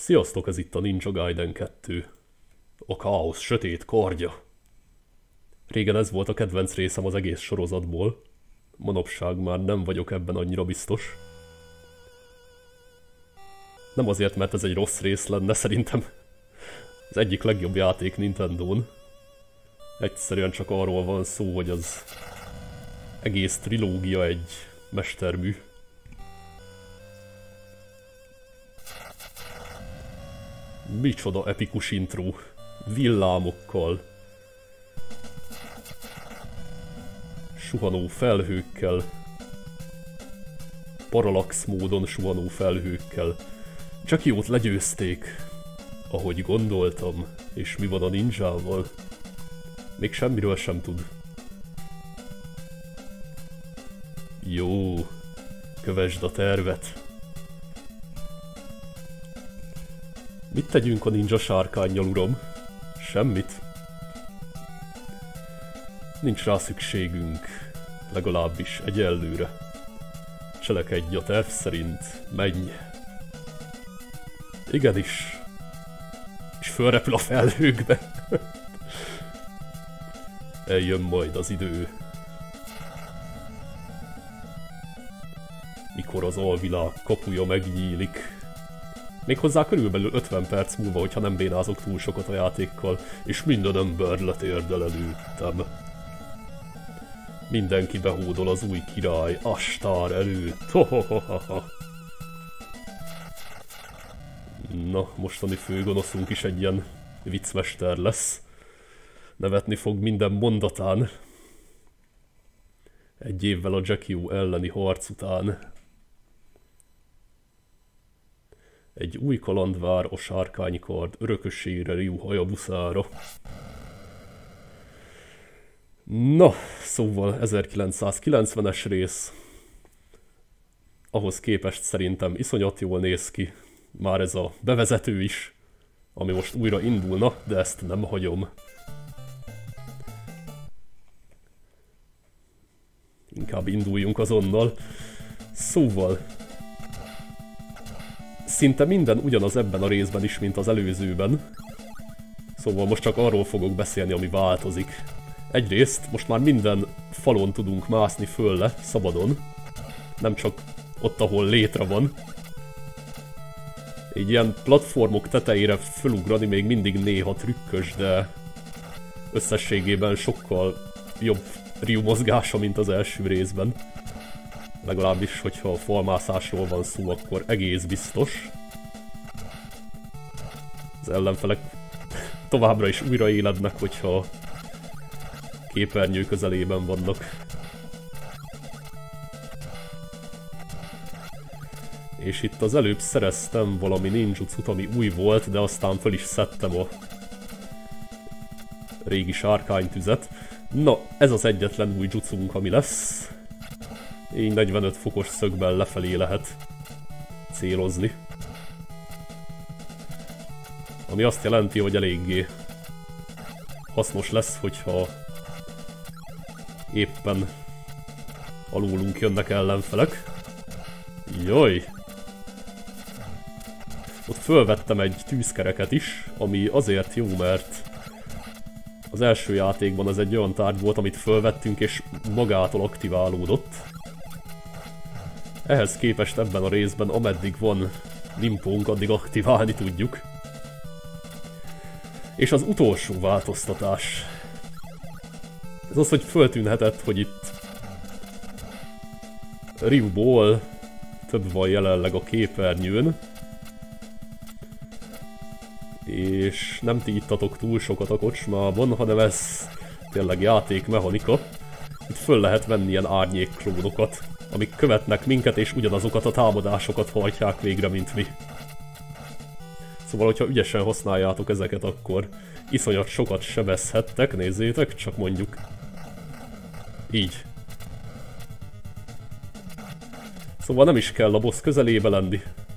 Sziasztok, ez itt a Ninja Gaiden 2. A káosz sötét kardja. Régen ez volt a kedvenc részem az egész sorozatból. Manapság már nem vagyok ebben annyira biztos. Nem azért, mert ez egy rossz rész lenne, szerintem az egyik legjobb játék Nintendón. Egyszerűen csak arról van szó, hogy az egész trilógia egy mestermű. Micsoda epikus intro, villámokkal, suhanó felhőkkel, parallax módon suhanó felhőkkel. Csak jót legyőzték, ahogy gondoltam, és mi van a ninjával? Még semmiről sem tud. Jó, kövesd a tervet. Mit tegyünk a ninja sárkánnyal, uram? Semmit. Nincs rá szükségünk, legalábbis egyelőre. Cselekedj a terv szerint, menj. Igenis. És fölrepül a felhőkbe. Eljön majd az idő. Mikor az alvilág kapuja megnyílik. Méghozzá körülbelül 50 perc múlva, hogyha nem bénázok túl sokat a játékkal, és minden ember letérdel előttem. Mindenki behódol az új király, Astár előtt. Ho-ho-ho-ho-ho. Na, mostani főgonoszunk is egy ilyen viccmester lesz. Nevetni fog minden mondatán. Egy évvel a Jackie elleni harc után. Egy új kaland vár a sárkánykard örökösére Ryu Hayabusára. Na, szóval 1990-es rész. Ahhoz képest szerintem iszonyat jól néz ki. Már ez a bevezető is, ami most újra indulna, de ezt nem hagyom. Inkább induljunk azonnal. Szóval szinte minden ugyanaz ebben a részben is, mint az előzőben. Szóval most csak arról fogok beszélni, ami változik. Egyrészt most már minden falon tudunk mászni fölle, szabadon. Nem csak ott, ahol létre van. Így ilyen platformok tetejére fölugrani még mindig néha trükkös, de összességében sokkal jobb Ryu mozgása, mint az első részben. Legalábbis, hogyha a falmászásról van szó, akkor egész biztos. Az ellenfelek továbbra is újraélednek, hogyha képernyő közelében vannak. És itt az előbb szereztem valami ninjutcut, ami új volt, de aztán föl is szedtem a régi sárkánytüzet. Na, ez az egyetlen új jutszunk, ami lesz. Így 45 fokos szögben lefelé lehet célozni. Ami azt jelenti, hogy eléggé hasznos lesz, hogyha éppen alulunk jönnek ellenfelek. Jaj! Ott fölvettem egy tűzkereket is, ami azért jó, mert az első játékban ez egy olyan tárgy volt, amit fölvettünk és magától aktiválódott. Ehhez képest ebben a részben, ameddig van limpónk, addig aktiválni tudjuk. És az utolsó változtatás. Ez az, hogy föltűnhetett, hogy itt Ryuból több van jelenleg a képernyőn. És nem ti ittatok túl sokat a kocsmában, hanem ez tényleg játékmechanika. Itt föl lehet venni ilyen árnyékklónokat, amik követnek minket és ugyanazokat a támadásokat hajtják végre, mint mi. Szóval, hogyha ügyesen használjátok ezeket, akkor iszonyat sokat sebezhettek, nézzétek, csak mondjuk így. Szóval nem is kell a boss közelébe lenni.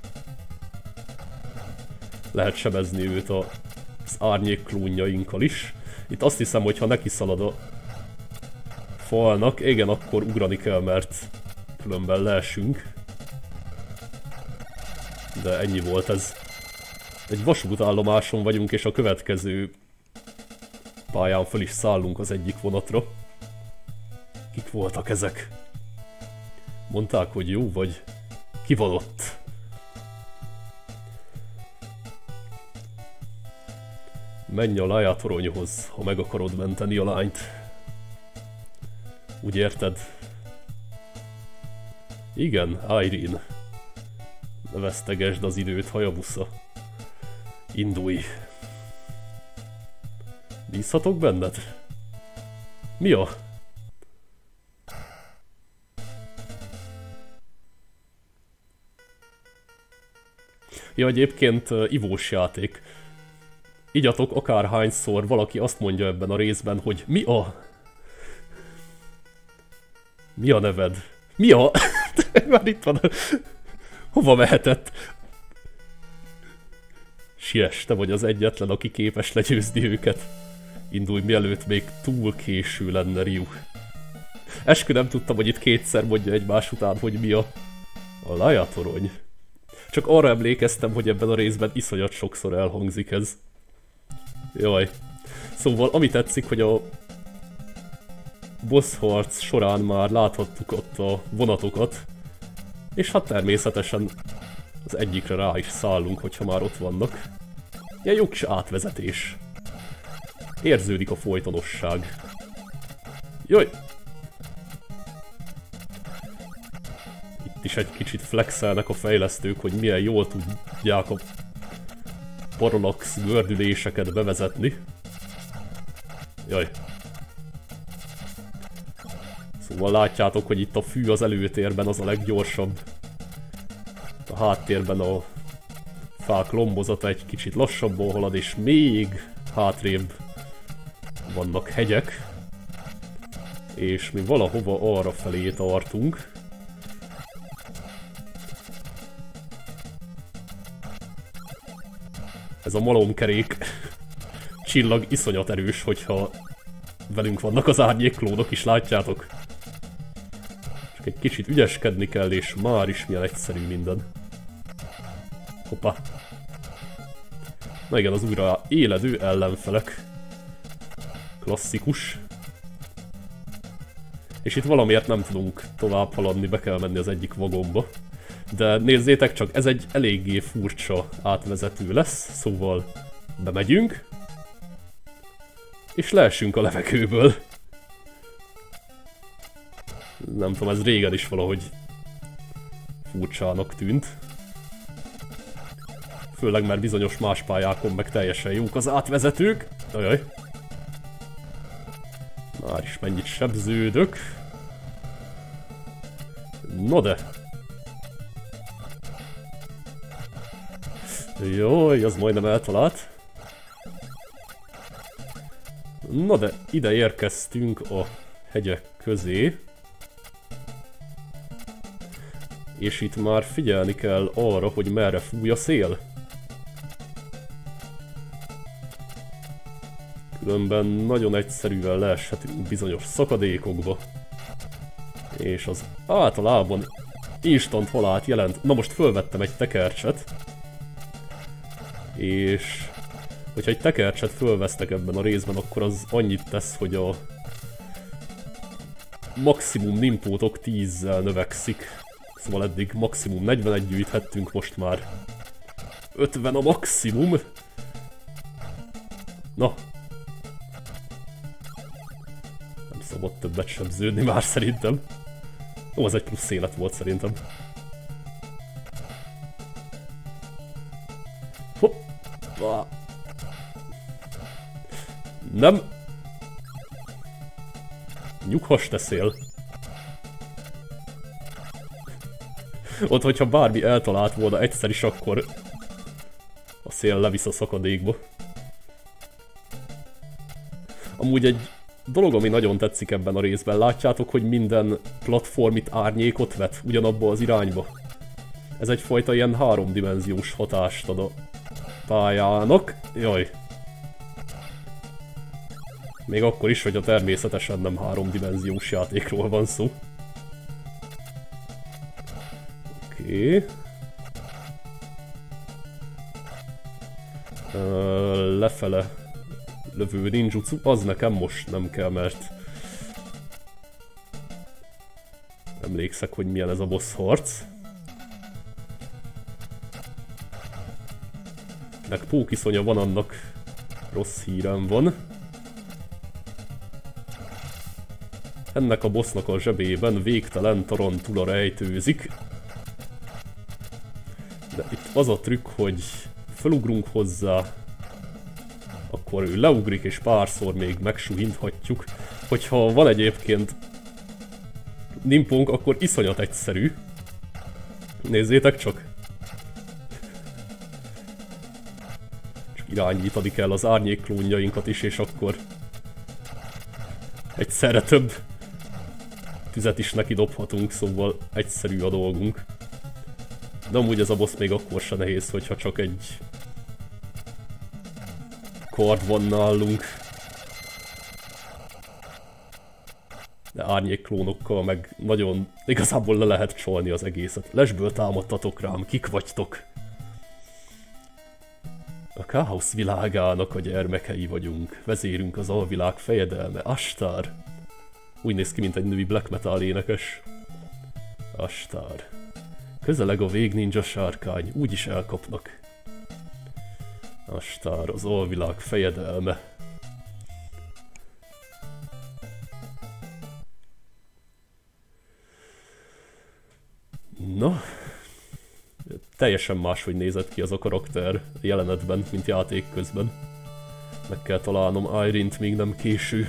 Lehet sebezni őt az árnyék klónjainkkal is. Itt azt hiszem, hogy ha neki szalad a falnak, igen, akkor ugrani kell, mert különben leesünk. De ennyi volt ez. Egy vasútállomáson vagyunk, és a következő pályán föl is szállunk az egyik vonatra. Kik voltak ezek? Mondták, hogy jó vagy? Ki van ott? Menj a Laia toronyhoz, ha meg akarod menteni a lányt. Úgy érted? Igen, Irene. Ne vesztegesd az időt, Hayabusa. Indulj. Bízhatok benned? Mi a? Ja, egyébként ivós játék. Igyatok akárhányszor valaki azt mondja ebben a részben, hogy mi a... Mi a neved? Mi a... Már itt van. Hova mehetett? Siess, te vagy az egyetlen, aki képes legyőzni őket. Indulj, mielőtt még túl késő lenne, Ryu. Eskü nem tudtam, hogy itt kétszer mondja egymás után, hogy mi a Laia torony. Csak arra emlékeztem, hogy ebben a részben iszonyat sokszor elhangzik ez. Jaj. Szóval ami tetszik, hogy a boss harc során már láthattuk ott a vonatokat, és hát természetesen az egyikre rá is szállunk, hogyha már ott vannak. Ilyen jó kis átvezetés. Érződik a folytonosság. Jaj! Itt is egy kicsit flexelnek a fejlesztők, hogy milyen jól tudják a parallax gördüléseket bevezetni. Jaj. Szóval látjátok, hogy itt a fű az előtérben az a leggyorsabb. A háttérben a fák lombozata egy kicsit lassabban halad, és még hátrébb vannak hegyek. És mi valahova arra felé tartunk. Ez a malomkerék csillag iszonyat erős, hogyha velünk vannak az árnyékklónok is, látjátok? Csak egy kicsit ügyeskedni kell, és már is milyen egyszerű minden. Hoppá. Na igen, az újra éledő ellenfelek. Klasszikus. És itt valamiért nem tudunk tovább haladni, be kell menni az egyik vagomba. De nézzétek csak, ez egy eléggé furcsa átvezető lesz, szóval bemegyünk. És leessünk a levegőből. Nem tudom, ez régen is valahogy furcsának tűnt. Főleg mert bizonyos más pályákon meg teljesen jók az átvezetők. Ajaj. Már is mennyit sebződök. No de. Jaj, az majdnem eltalált. Na de, ide érkeztünk a hegyek közé. És itt már figyelni kell arra, hogy merre fúj a szél. Különben nagyon egyszerűen leeshetünk bizonyos szakadékokba. És az általában instant halált jelent. Na most fölvettem egy tekercset. És hogyha egy tekercset fölvesztek ebben a részben, akkor az annyit tesz, hogy a maximum nimpótok 10-zel növekszik. Szóval eddig maximum 41 gyűjthettünk, most már 50 a maximum. Na. Nem szabad többet sebződni már szerintem. Ó, az egy plusz élet volt szerintem. Hoppá. Nem. Nyughass te szél. Ott, hogyha bármi eltalált volna egyszer is, akkor a szél levisz a szakadékba. Amúgy egy dolog, ami nagyon tetszik ebben a részben, látjátok, hogy minden platform itt árnyékot vet ugyanabba az irányba. Ez egyfajta ilyen háromdimenziós hatást ad a pályának. Jaj. Még akkor is, hogy a természetesen nem háromdimenziós játékról van szó. Oké. Lefele lövő ninjutsu, az nekem most nem kell, mert emlékszek, hogy milyen ez a boss harc. Nek pókiszonya van, annak rossz hírem van. Ennek a bossnak a zsebében végtelen tarantula rejtőzik. De itt az a trükk, hogy felugrunk hozzá, akkor ő leugrik és párszor még megsuhinthatjuk. Hogyha van egyébként nimpónk, akkor iszonyat egyszerű. Nézzétek csak! Csak irányítani kell az árnyékklónjainkat is, és akkor egyszerre több tüzet is neki dobhatunk, szóval egyszerű a dolgunk. De amúgy ez a boss még akkor se nehéz, hogyha csak egy kard van nálunk. De árnyékklónokkal meg nagyon igazából le lehet csolni az egészet. Lesből támadtatok rám, kik vagytok? A káosz világának a gyermekei vagyunk. Vezérünk az alvilág fejedelme, Ashtar. Úgy néz ki, mint egy női black metal énekes. Ashtar. Közeleg a végninja sárkány, úgyis elkapnak. Ashtar, az alvilág fejedelme. Na, teljesen máshogy nézett ki az a karakter jelenetben, mint játék közben. Meg kell találnom Irene-t, még nem késő.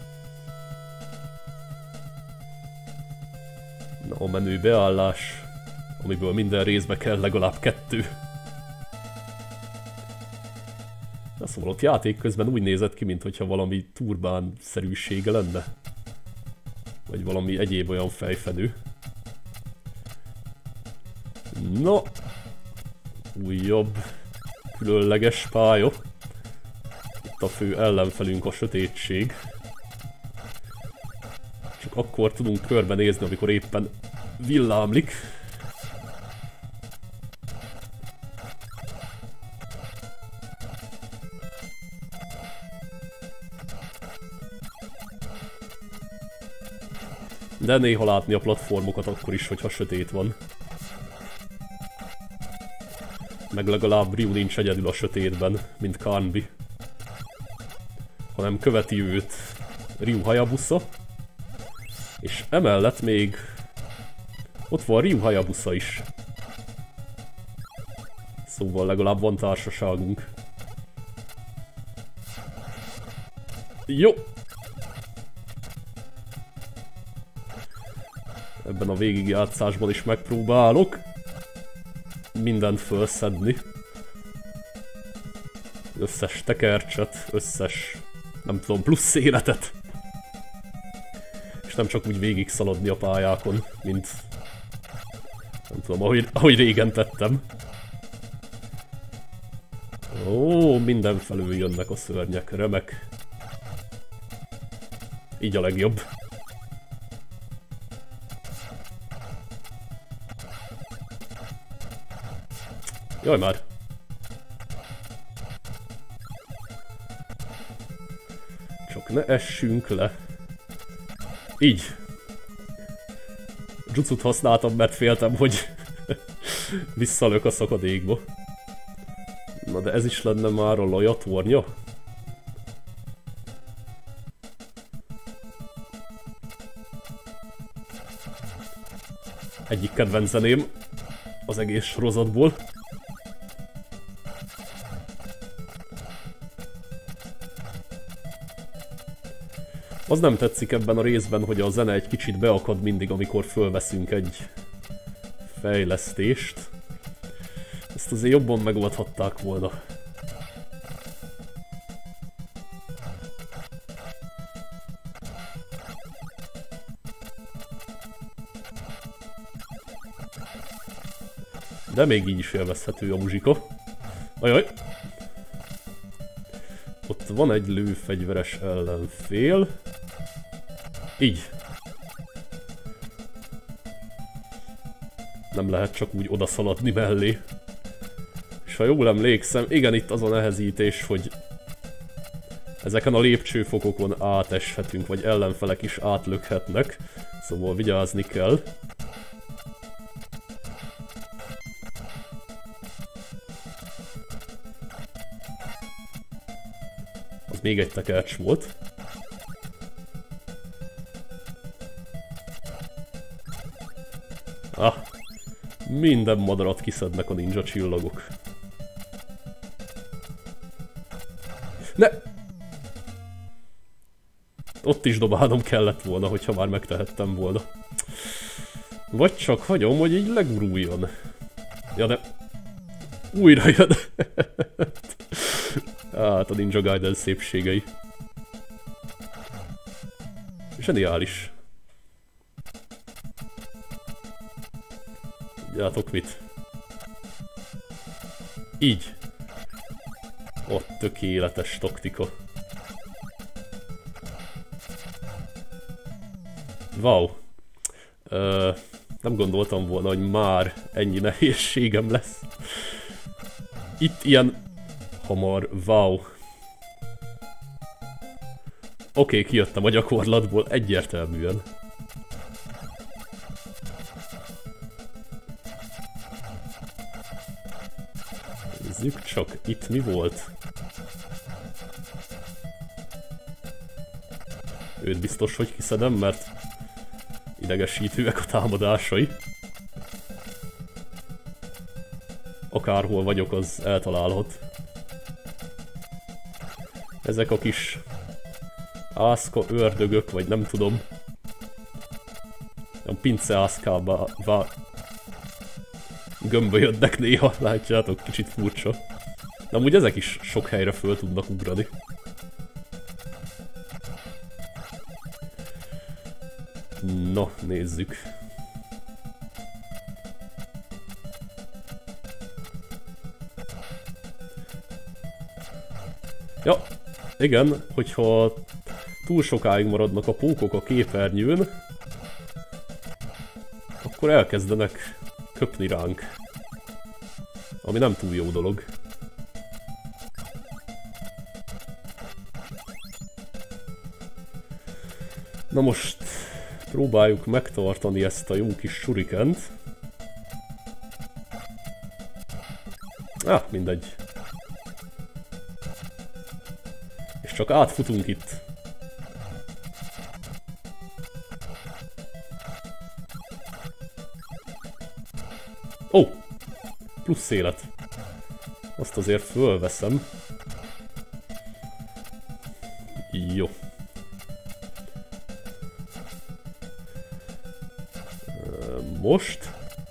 Na, a menü beállás, amiből minden részbe kell legalább 2. Szóval ott játék közben úgy nézett ki, mintha valami turbán-szerűsége lenne. Vagy valami egyéb olyan fejfedő. No, újabb, különleges pálya. Itt a fő ellenfelünk a sötétség. Csak akkor tudunk körbenézni, amikor éppen villámlik. De néha látni a platformokat akkor is, hogyha sötét van. Meg legalább Ryu nincs egyedül a sötétben, mint Kanbi. Hanem követi őt Ryu Hayabusa. És emellett még ott van Ryu Hayabusa is. Szóval legalább van társaságunk. Jó! Ebben a végigjátszásban is megpróbálok mindent felszedni. Összes tekercset, összes, nem tudom, plusz életet. És nem csak úgy végig szaladni a pályákon, mint nem tudom, ahogy régen tettem. Ó, mindenfelől jönnek a szörnyek, remek. Így a legjobb. Jaj már! Csak ne essünk le. Így. Jutsut használtam, mert féltem, hogy visszalök a szakadékba. Na de ez is lenne már a Loja tornya? Egyik kedvenc zeném az egész sorozatból. Az nem tetszik ebben a részben, hogy a zene egy kicsit beakad mindig, amikor fölveszünk egy fejlesztést. Ezt azért jobban megoldhatták volna. De még így is élvezhető a muzsika. Ajaj! Ott van egy lőfegyveres ellenfél. Így. Nem lehet csak úgy odaszaladni mellé. És És ha jól emlékszem, igen, itt az a nehezítés, hogy ezeken a lépcsőfokokon áteshetünk, vagy ellenfelek is átlökhetnek, szóval vigyázni kell. Az még egy tekercs volt. Ah, minden madarat kiszednek a ninja csillagok. Ne! Ott is dobálnom kellett volna, hogyha már megtehettem volna. Vagy csak hagyom, hogy így leguruljon. Ja, de... újra jön. Hát a Ninja Gaiden szépségei. Zseniális. Tudjátok mit? Így. Ott tökéletes taktika. Wow. Nem gondoltam volna, hogy már ennyi nehézségem lesz. Itt ilyen hamar. Wow. Oké, kijöttem a gyakorlatból egyértelműen. Nézzük csak, itt mi volt? Őt biztos, hogy kiszedem, mert idegesítőek a támadásai. Akárhol vagyok, az eltalálhat. Ezek a kis ászka ördögök, vagy nem tudom. A pinceászkába gömbölyödnek néha, látjátok, kicsit furcsa. De amúgy ezek is sok helyre föl tudnak ugrani. No, nézzük. Ja, igen, hogyha túl sokáig maradnak a pókok a képernyőn, akkor elkezdenek köpni ránk. Ami nem túl jó dolog. Na most próbáljuk megtartani ezt a jó kis shurikent. Mindegy. És csak átfutunk itt. Ó! Plusz élet. Azt azért fölveszem. Jó. Most?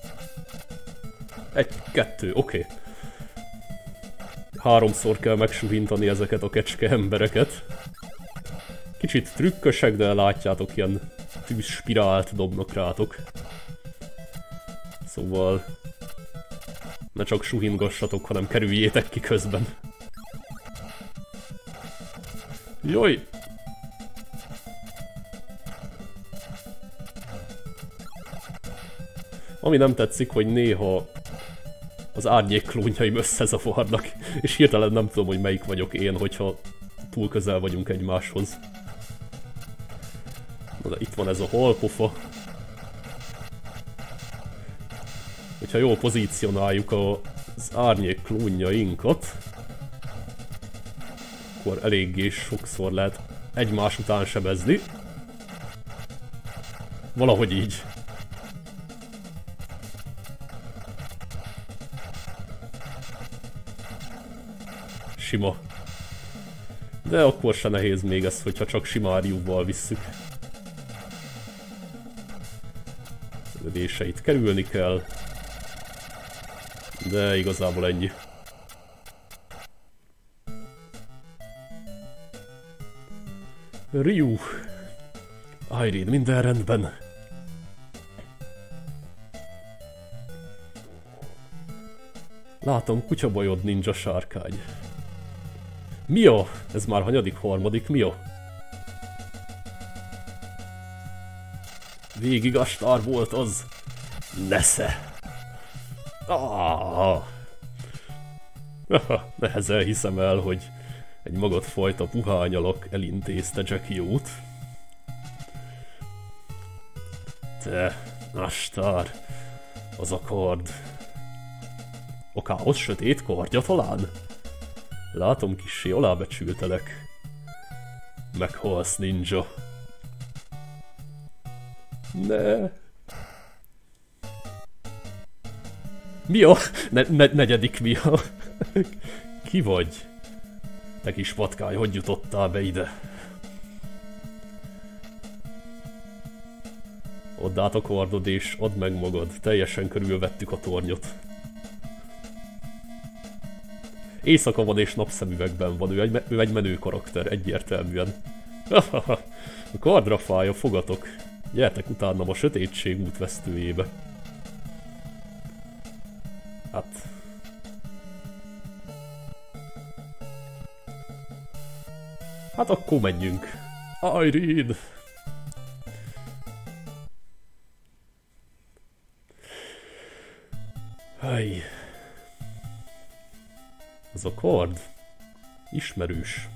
Egy, kettő, oké. Háromszor kell megsuhintani ezeket a kecske embereket. Kicsit trükkösek, de látjátok, ilyen tűzspirált dobnak rátok. Szóval... ne csak suhingassatok, hanem kerüljétek ki közben. Jaj! Ami nem tetszik, hogy néha az árnyék klónjaim összezavarnak, és hirtelen nem tudom, hogy melyik vagyok én, hogyha túl közel vagyunk egymáshoz. Na de itt van ez a halpofa. Hogyha jól pozícionáljuk az árnyék klónjainkat, akkor eléggé sokszor lehet egymás után sebezni. Valahogy így. Sima. De akkor se nehéz még ez, hogyha csak sima Ryuval visszük. Lövéseit kerülni kell. De igazából ennyi. Ryu. Irene, minden rendben. Látom, kutyabajod, ninja sárkány. Mia? Ez már hanyadik, harmadik Mia? Végig a sztár volt az. Nesze. Nehezen hiszem el, hogy egy magadfajta puhányalak elintézte Jackie-út. Te, nastár, az a kard. A káosz sötét kardja talán? Látom, kissé alábecsültelek. Meghalsz, ninja. Ne. Mi a? Negyedik mi a? Ki vagy? Te kis patkány, hogy jutottál be ide? Add át a kardod és add meg magad. Teljesen körülvettük a tornyot. Éjszaka van és napszemüvegben van, ő egy menő karakter, egyértelműen. A kardra fáj a fogatok. Gyertek utánam a sötétség útvesztőjébe. Hát... Hát akkor menjünk. Irene! Hely. Ez a kard ismerős.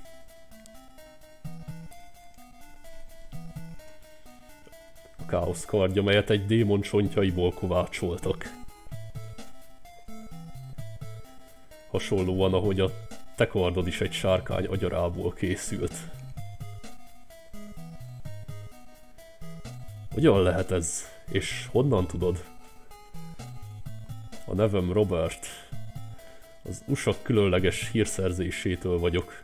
A káosz kardja, melyet egy démon csontjaiból kovácsoltak. Hasonlóan, ahogy a te kardod is egy sárkány agyarából készült. Hogyan lehet ez? És honnan tudod? A nevem Robert. Az USA különleges hírszerzésétől vagyok.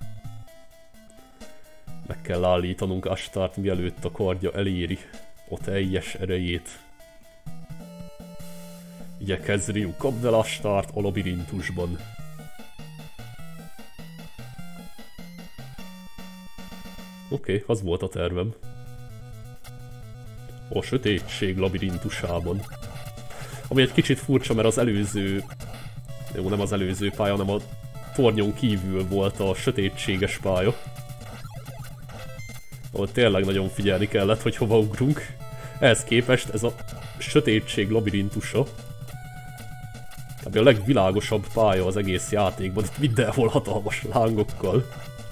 Meg kell állítanunk Astart, mielőtt a kardja eléri a teljes erejét. Igyekezz, Ryu, kapd el Astart a labirintusban. Oké, az volt a tervem. A sötétség labirintusában. Ami egy kicsit furcsa, mert az előző... Jó, nem az előző pálya, hanem a tornyon kívül volt a sötétséges pálya. Ahol tényleg nagyon figyelni kellett, hogy hova ugrunk. Ehhez képest ez a sötétség labirintusa. Tehát a legvilágosabb pálya az egész játékban, itt mindenhol hatalmas lángokkal.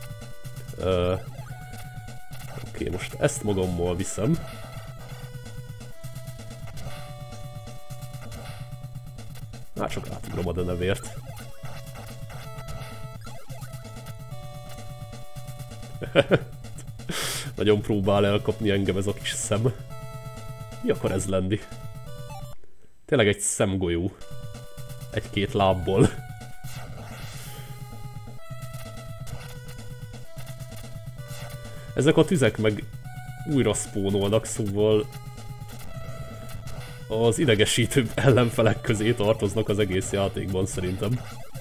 Oké, most ezt magammal viszem. Már csak átugrom a denevért. Nagyon próbál elkapni engem ez a kis szem. Mi akar ez lenni? Tényleg egy szemgolyó. Egy-két lábból. Ezek a tüzek meg újra spónolnak, szóval az idegesítő ellenfelek közé tartoznak az egész játékban szerintem.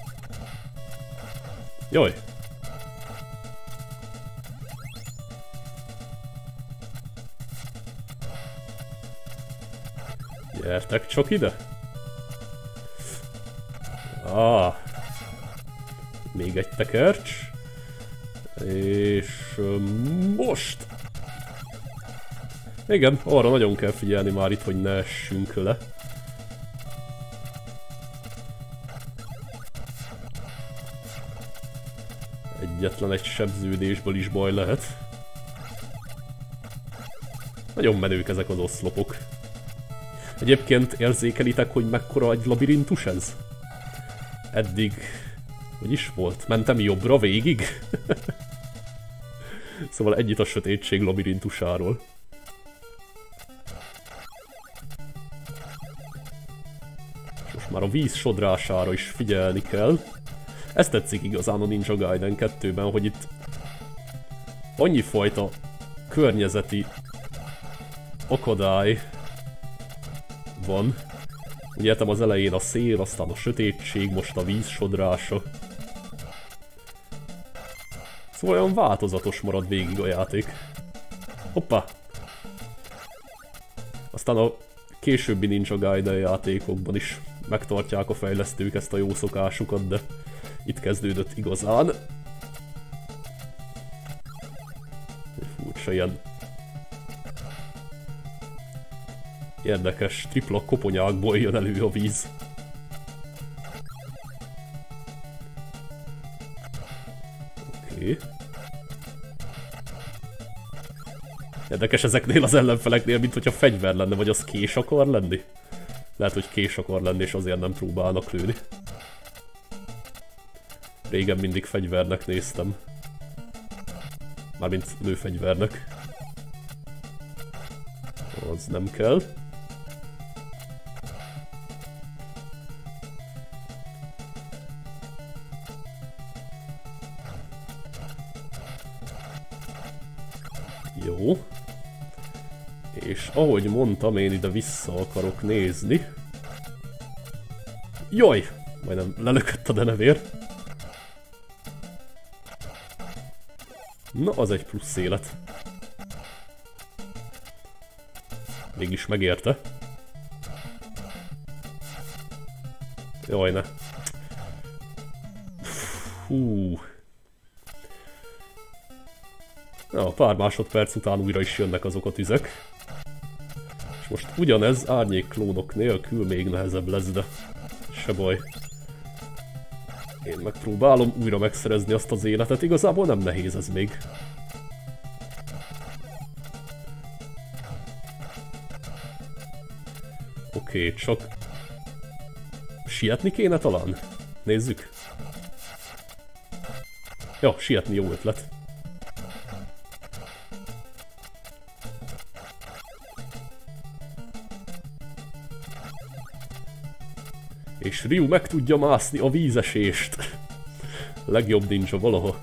Jaj! Gyertek csak ide! Még egy tekercs. És most! Igen, arra nagyon kell figyelni már itt, hogy ne essünk le. Egyetlen egy sebződésből is baj lehet. Nagyon menők ezek az oszlopok. Egyébként érzékelitek, hogy mekkora egy labirintus ez? Eddig... Hogy is volt? Mentem jobbra végig? Szóval ennyit a sötétség labirintusáról. És most már a víz sodrására is figyelni kell. Ez tetszik igazán a Ninja Gaiden 2-ben, hogy itt annyi fajta környezeti akadály van. Ugye értem, az elején a szél, aztán a sötétség, most a víz sodrása. Szóval olyan változatos marad végig a játék. Hoppá! Aztán a későbbi Ninja Gaiden játékokban is megtartják a fejlesztők ezt a jó szokásukat, de itt kezdődött igazán. Furcsa ilyen érdekes tripla koponyákból jön elő a víz. Oké. Érdekes ezeknél az ellenfeleknél, mint hogyha fegyver lenne, vagy az kés akar lenni? Lehet, hogy kés akar lenni, és azért nem próbálnak lőni. Régen mindig fegyvernek néztem. Mármint lőfegyvernek. Az nem kell. Jó. És ahogy mondtam, én ide vissza akarok nézni. Jaj! Majdnem lelökött a denevér. Na, az egy plusz élet. Mégis megérte. Jaj, ne. Hú. Na, pár másodperc után újra is jönnek azok a tüzek. És most ugyanez árnyékklónok nélkül még nehezebb lesz, de se baj. Én megpróbálom újra megszerezni azt az életet, igazából nem nehéz ez még. Oké, csak... sietni kéne talán? Nézzük. Ja, sietni jó ötlet. És Ryu meg tudja mászni a vízesést. Legjobb ninja valaha.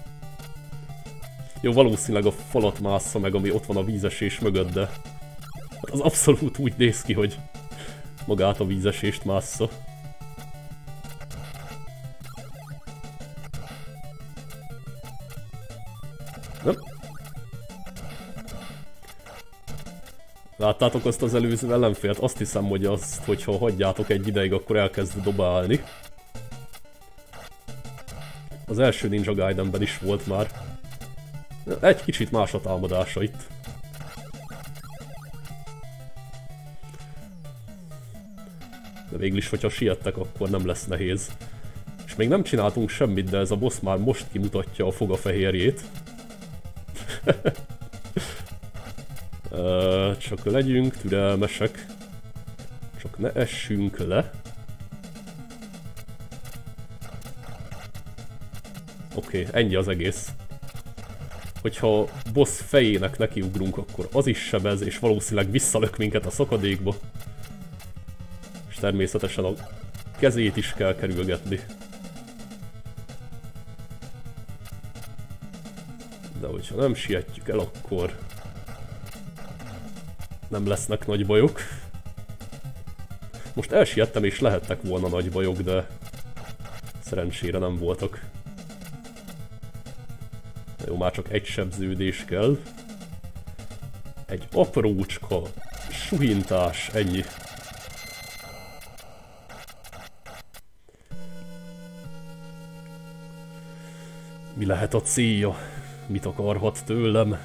Jó, valószínűleg a falat mássza meg, ami ott van a vízesés mögött, de... hát az abszolút úgy néz ki, hogy magát a vízesést mássza. Nem? Láttátok azt az előző ellenfélt? Azt hiszem, hogy azt, hogyha hagyjátok egy ideig, akkor elkezd dobálni. Az első Ninja Gaidenben is volt már. Egy kicsit más a támadása itt. De végülis, hogyha siettek, akkor nem lesz nehéz. És még nem csináltunk semmit, de ez a boss már most kimutatja a fogafehérjét. Csak legyünk türelmesek. Csak ne essünk le. Oké, ennyi az egész. Hogyha boss fejének nekiugrunk, akkor az is sebez, és valószínűleg visszalök minket a szakadékba. És természetesen a kezét is kell kerülgetni. De hogyha nem sietjük el, akkor nem lesznek nagy bajok. Most elsiettem, és lehettek volna nagy bajok, de szerencsére nem voltak. Jó, már csak egy sebződés kell. Egy aprócska suhintás, ennyi. Mi lehet a célja? Mit akarhat tőlem?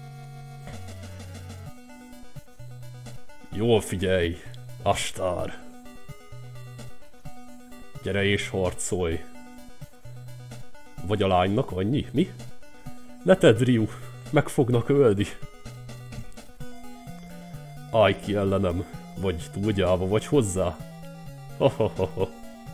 Jól figyelj, Astár! Gyere és harcolj! Vagy a lánynak annyi? Mi? Ne tedd, Ryu! Meg fognak ölni! Állj ki ellenem! Vagy túl gyáva vagy hozzá! Ha-ha-ha-ha!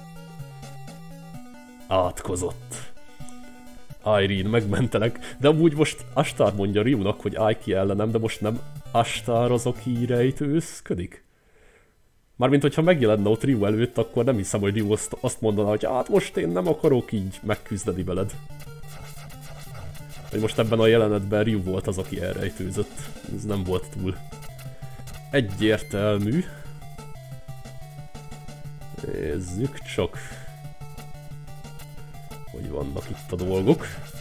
Átkozott! Irene, megmentelek, de amúgy most Astár mondja Ryunak, hogy állj ki ellenem, de most nem Astár az, aki rejtőzködik? Mármint, hogyha megjelenne ott Ryu előtt, akkor nem hiszem, hogy Ryu azt mondaná, hogy hát most én nem akarok így megküzdeni veled. Hogy most ebben a jelenetben Ryu volt az, aki elrejtőzött. Ez nem volt túl egyértelmű. Nézzük csak, hogy vannak itt a dolgok.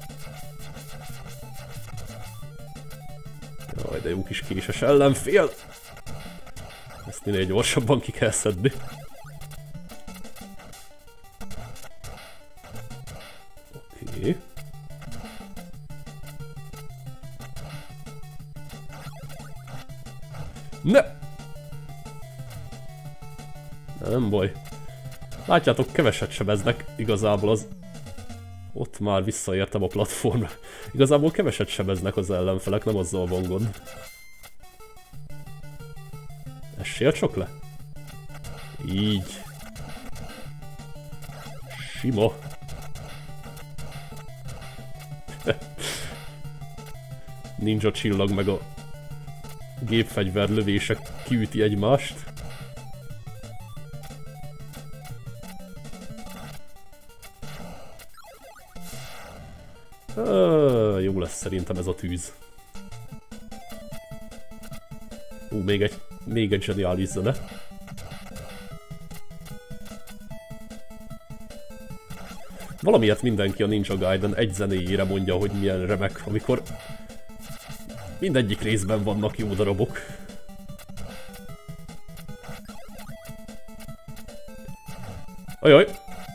Jaj, de jó kis késes ellenfél! Ezt minél gyorsabban ki kell szedni. Oké. Ne! Nem baj. Látjátok, keveset sebeznek igazából az Ott már visszaértem a platformra. Igazából keveset sebeznek az ellenfelek, nem azzal van gond. Essél csak le. Így. Sima. Ninja csillag meg a gépfegyver lövések kiüti egymást. Jó lesz szerintem ez a tűz. Még egy zseniális zene. Valamiért mindenki a Ninja Gaiden egy zenéjére mondja, hogy milyen remek, amikor mindegyik részben vannak jó darabok. Ajaj!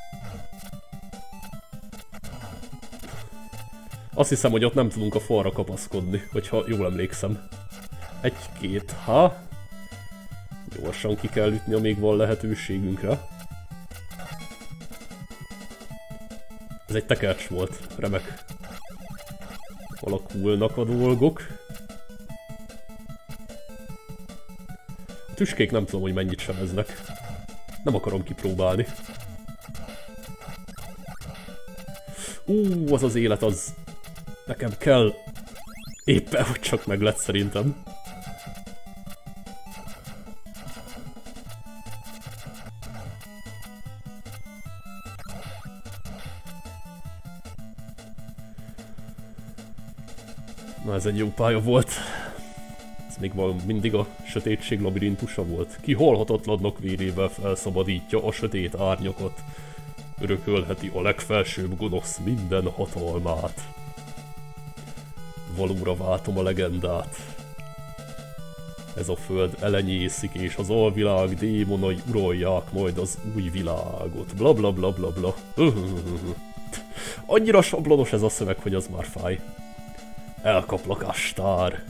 Azt hiszem, hogy ott nem tudunk a falra kapaszkodni, hogyha jól emlékszem. Egy-két, gyorsan ki kell ütni, amíg van lehetőségünkre. Ez egy tekercs volt, remek. Alakulnak a dolgok. A tüskék nem tudom, hogy mennyit sebeznek. Nem akarom kipróbálni. Az az élet az... Nekem kell... Éppen, hogy csak meg lett szerintem. Na, ez egy jó pálya volt. Ez még mindig a sötétség labirintusa volt. Ki halhatatlanok vérével felszabadítja a sötét árnyakat. Örökölheti a legfelsőbb gonosz minden hatalmát. Valóra váltom a legendát. Ez a föld elenyészik, és az alvilág démonai uralják majd az új világot. Bla bla bla bla bla. Annyira sablonos ez a szöveg, hogy az már fáj. Elkaplak, Astár!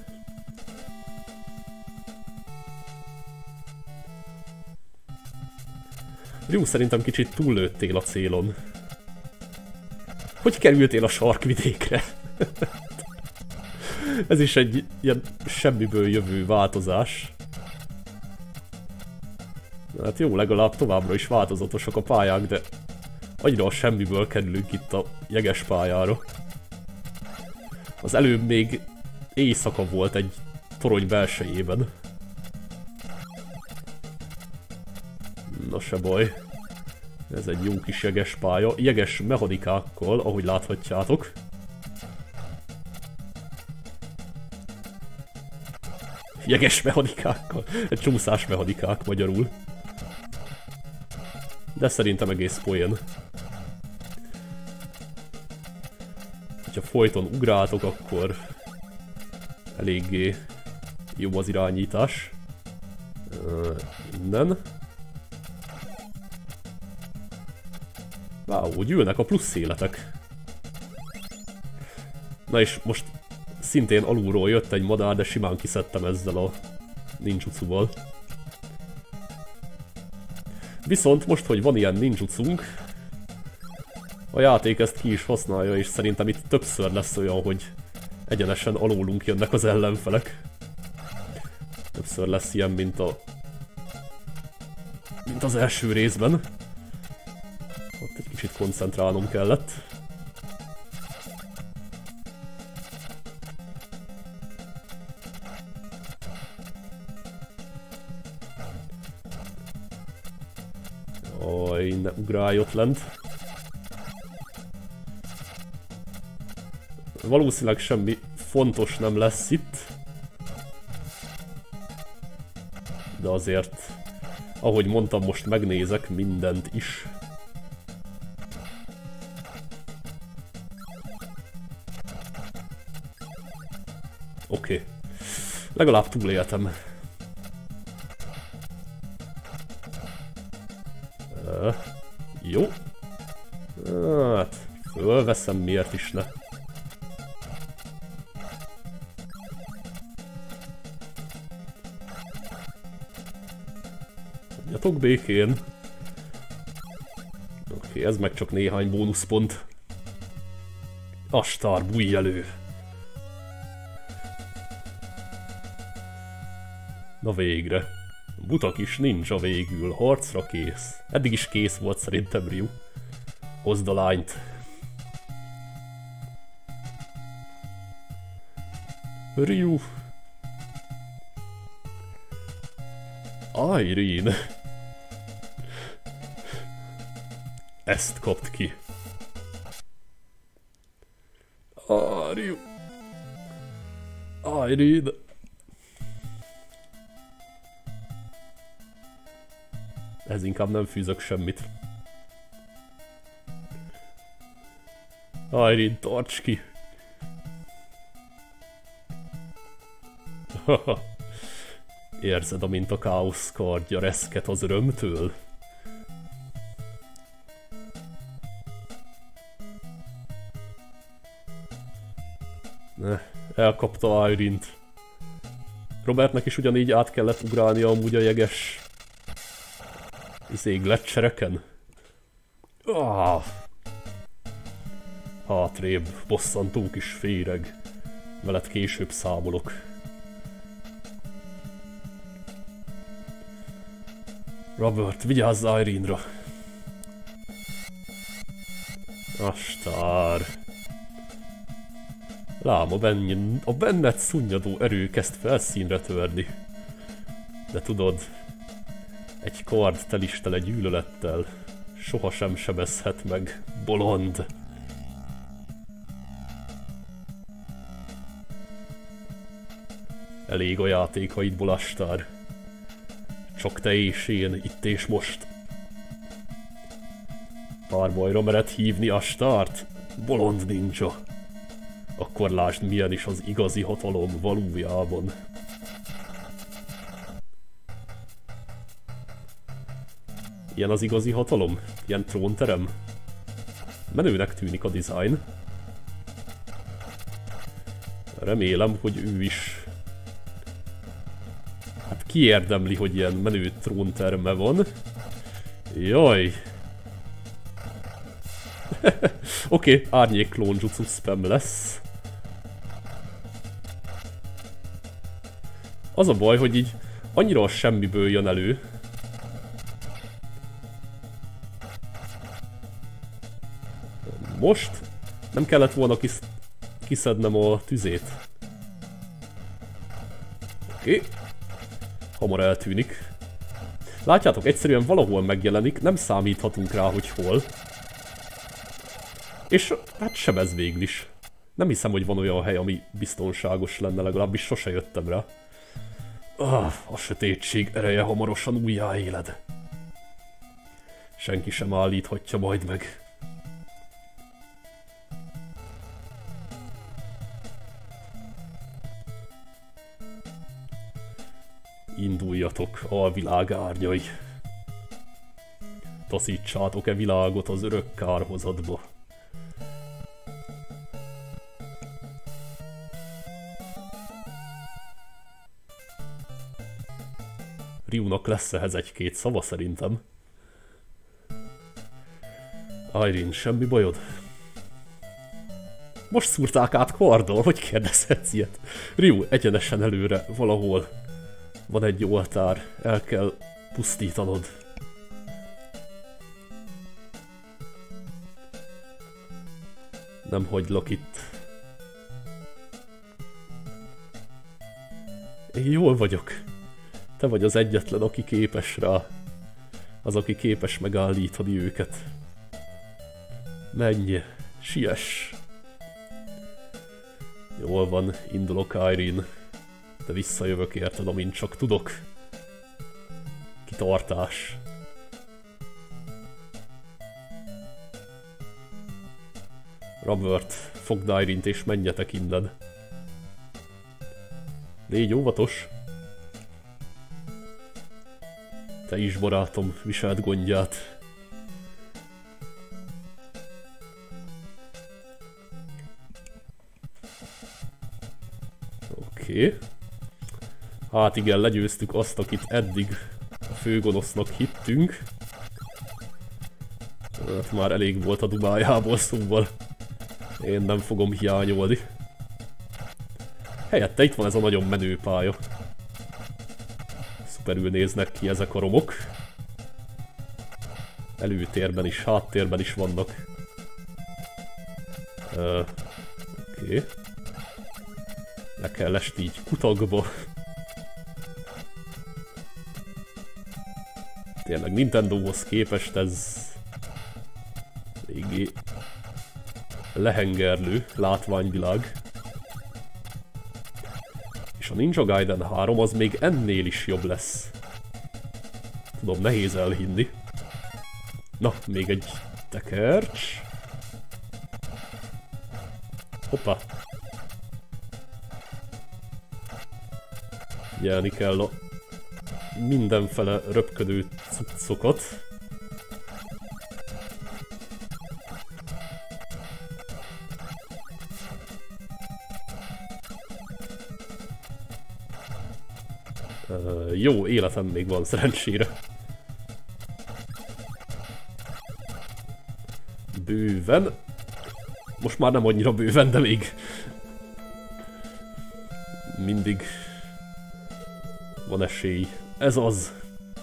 Ryu, szerintem kicsit túllőttél a célon. Hogy kerültél a sarkvidékre? Ez is egy ilyen semmiből jövő változás. Hát jó, legalább továbbra is változatosak a pályák, de annyira a semmiből kerülünk itt a jeges pályára. Az előbb még éjszaka volt egy torony belsejében. Na se baj. Ez egy jó kis jeges pálya. Jeges mechanikákkal, ahogy láthatjátok. Jeges mechanikákkal. Egy csúszás mechanikák magyarul. De szerintem egész poén. Ha folyton ugráltok, akkor eléggé jó az irányítás. Innen. Wow, gyűlnek a plusz életek. Na és most szintén alulról jött egy madár, de simán kiszedtem ezzel a ninjutsuval. Viszont most, hogy van ilyen ninjutsunk, a játék ezt ki is használja, és szerintem itt többször lesz olyan, hogy egyenesen alólunk jönnek az ellenfelek. Többször lesz ilyen, mint az első részben. Ott egy kicsit koncentrálnom kellett. Aj, ne ugrálj ott lent. Valószínűleg semmi fontos nem lesz itt. De azért, ahogy mondtam, most megnézek mindent is. Oké. Legalább túléltem. Jó. Hát, fölveszem, miért is ne. Hagyjatok békén. Oké, ez meg csak néhány bónuszpont. Astar, bújj elő! Na végre. Buta kis ninja végül, harcra kész. Eddig is kész volt szerintem Ryu. Hozd a lányt. Ryu. Irene. Ezt kapt ki. Ryu. Irene. Ez inkább nem fűzök semmit. Irene, tarts ki! Érzed, amint a káosz kardja reszket az örömtől? Elkapta Irene-t. Robertnek is ugyanígy át kellett ugrálnia amúgy a jeges gletszereken. Hátrébb, bosszantó kis féreg. Veled később számolok. Robert, vigyázz Irene-ra! Astár! Lám, a benned szunnyadó erő kezd felszínre törni. De tudod, egy kard telistele gyűlölettel sohasem sebezhet meg, bolond. Elég a játékaidból, Astár. Csak te és én, itt és most. Párbajra mered hívni Astárt? Bolond ninja. Akkor lásd, milyen is az igazi hatalom valójában. Ilyen az igazi hatalom? Ilyen trónterem? Menőnek tűnik a design. Remélem, hogy ő is... Hát kiérdemli, hogy ilyen menő trónterme van. Jaj! Oké, árnyék klónjutsu spam lesz. Az a baj, hogy így annyira a semmiből jön elő. Most nem kellett volna kiszednem a tüzét. Oké. Hamar eltűnik. Látjátok, egyszerűen valahol megjelenik, nem számíthatunk rá, hogy hol. És hát sebez végül is. Nem hiszem, hogy van olyan hely, ami biztonságos lenne, legalábbis sose jöttem rá. A sötétség ereje hamarosan újjáéled. Senki sem állíthatja majd meg. Induljatok, alvilág árnyai. Taszítsátok-e világot az örök kárhozatba. Ryunak lesz ehhez egy-két szava szerintem. Irene, semmi bajod? Most szúrták át karddal, hogy kérdezhetsz ilyet? Ryu, egyenesen előre, valahol. Van egy oltár, el kell pusztítanod. Nem hagylak itt. Én jól vagyok. Te vagy az egyetlen, aki képes rá. Az, aki képes megállítani őket. Menj, siess. Jól van, indulok, Irene. De visszajövök érted, amint csak tudok. Kitartás. Robert, fogd Irene-t és menjetek innen. Légy óvatos. Te is, barátom, viseld gondját. Oké. Hát igen, legyőztük azt, akit eddig a főgonosznak hittünk. Hát már elég volt a dubájából, szóval Én nem fogom hiányolni. Helyette itt van ez a nagyon menő pálya. Szuperül néznek ki ezek a romok. Előtérben is, háttérben is vannak. Oké. Le kell esni így kutakba. Tényleg Nintendohoz képest ez eléggé lehengerlő látványvilág. És a Ninja Gaiden 3 az még ennél is jobb lesz. Tudom, nehéz elhinni. Na, még egy tekercs. Hoppá. Figyelni kell a mindenfele röpködő cuccokat. Jó, életem még van szerencsére. Bőven. Most már nem annyira bőven, de még mindig van esély. Ez az.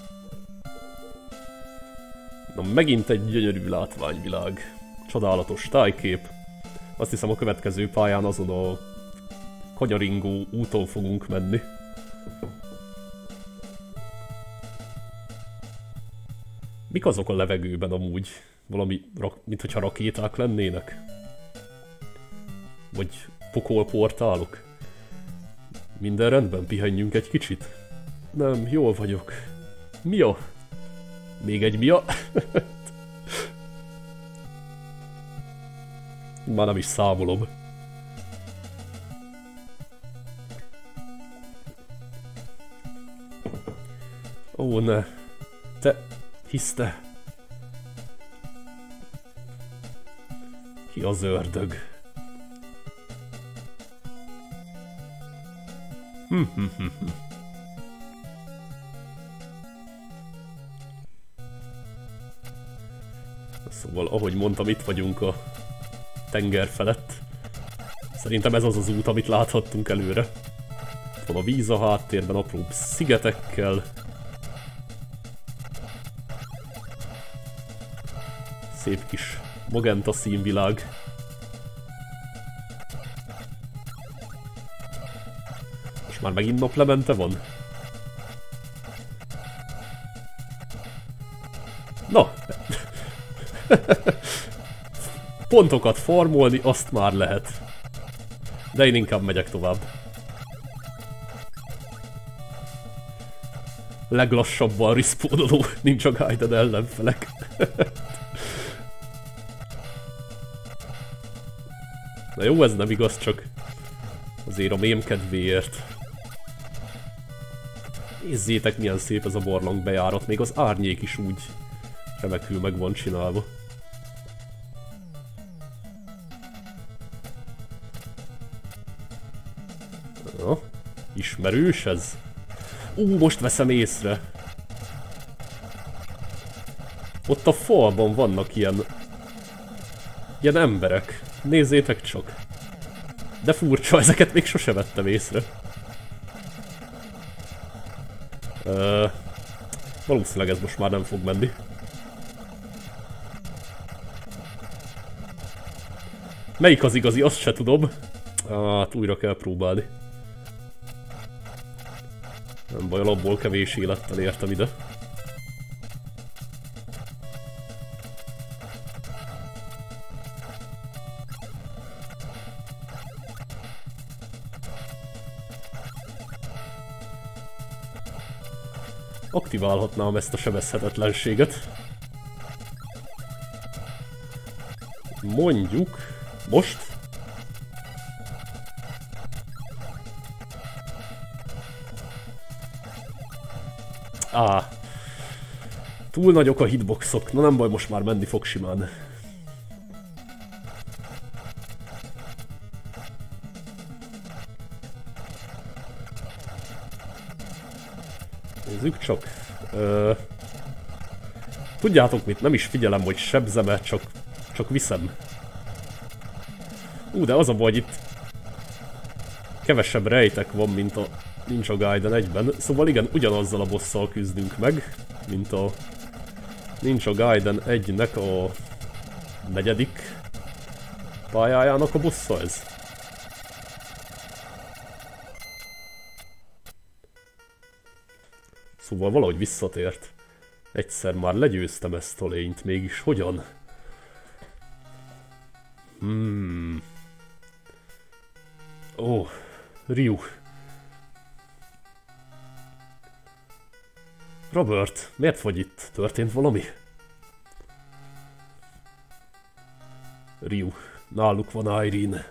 Na, megint egy gyönyörű látványvilág. Csodálatos tájkép. Azt hiszem a következő pályán azon a kanyaringó úton fogunk menni. Mik azok a levegőben amúgy? Valami, mintha rakéták lennének? Vagy pokolportálok? Minden rendben? Pihenjünk egy kicsit? Nem, jól vagyok. Mia? Még egy Mia? Már nem is számolom. Ó, ne. Te... hiszte. Ki az ördög? Szóval, ahogy mondtam, itt vagyunk a tenger felett. Szerintem ez az az út, amit láthattunk előre. Itt van a víz a háttérben, apró szigetekkel. Szép kis magenta színvilág. Most már megint naplemente van? Na! Pontokat farmolni, azt már lehet. De én inkább megyek tovább. Leglassabban respawnoló Ninja Gaiden ellenfelek. Na jó, ez nem igaz, csak azért a mém kedvéért. Nézzétek, milyen szép ez a barlang bejárat, még az árnyék is úgy remekül meg van csinálva. Na, ismerős ez? Most veszem észre. Ott a falban vannak ilyen emberek. Nézzétek csak. De furcsa, ezeket még sose vettem észre. Valószínűleg ez most már nem fog menni. Melyik az igazi, azt se tudom. Hát újra kell próbálni. Nem baj, alapból kevés élettel értem ide. Aktiválhatnám ezt a sebezhetetlenséget. Mondjuk... most? Túl nagyok a hitboxok. Na nem baj, most már menni fog simán. Nézzük csak. Tudjátok mit? Nem is figyelem, hogy sebzem-e, csak viszem. De az a baj, hogy itt kevesebb rejtek van, mint a Ninja Gaiden 1-ben. Szóval igen, ugyanazzal a bosszal küzdünk meg, mint a Ninja Gaiden 1-nek a 4. pályájának a bossza ez. Szóval valahogy visszatért. Egyszer már legyőztem ezt a lényt, mégis hogyan? Ó, Ryu. Robert, miért vagy itt? Történt valami? Ryu, náluk van Irene.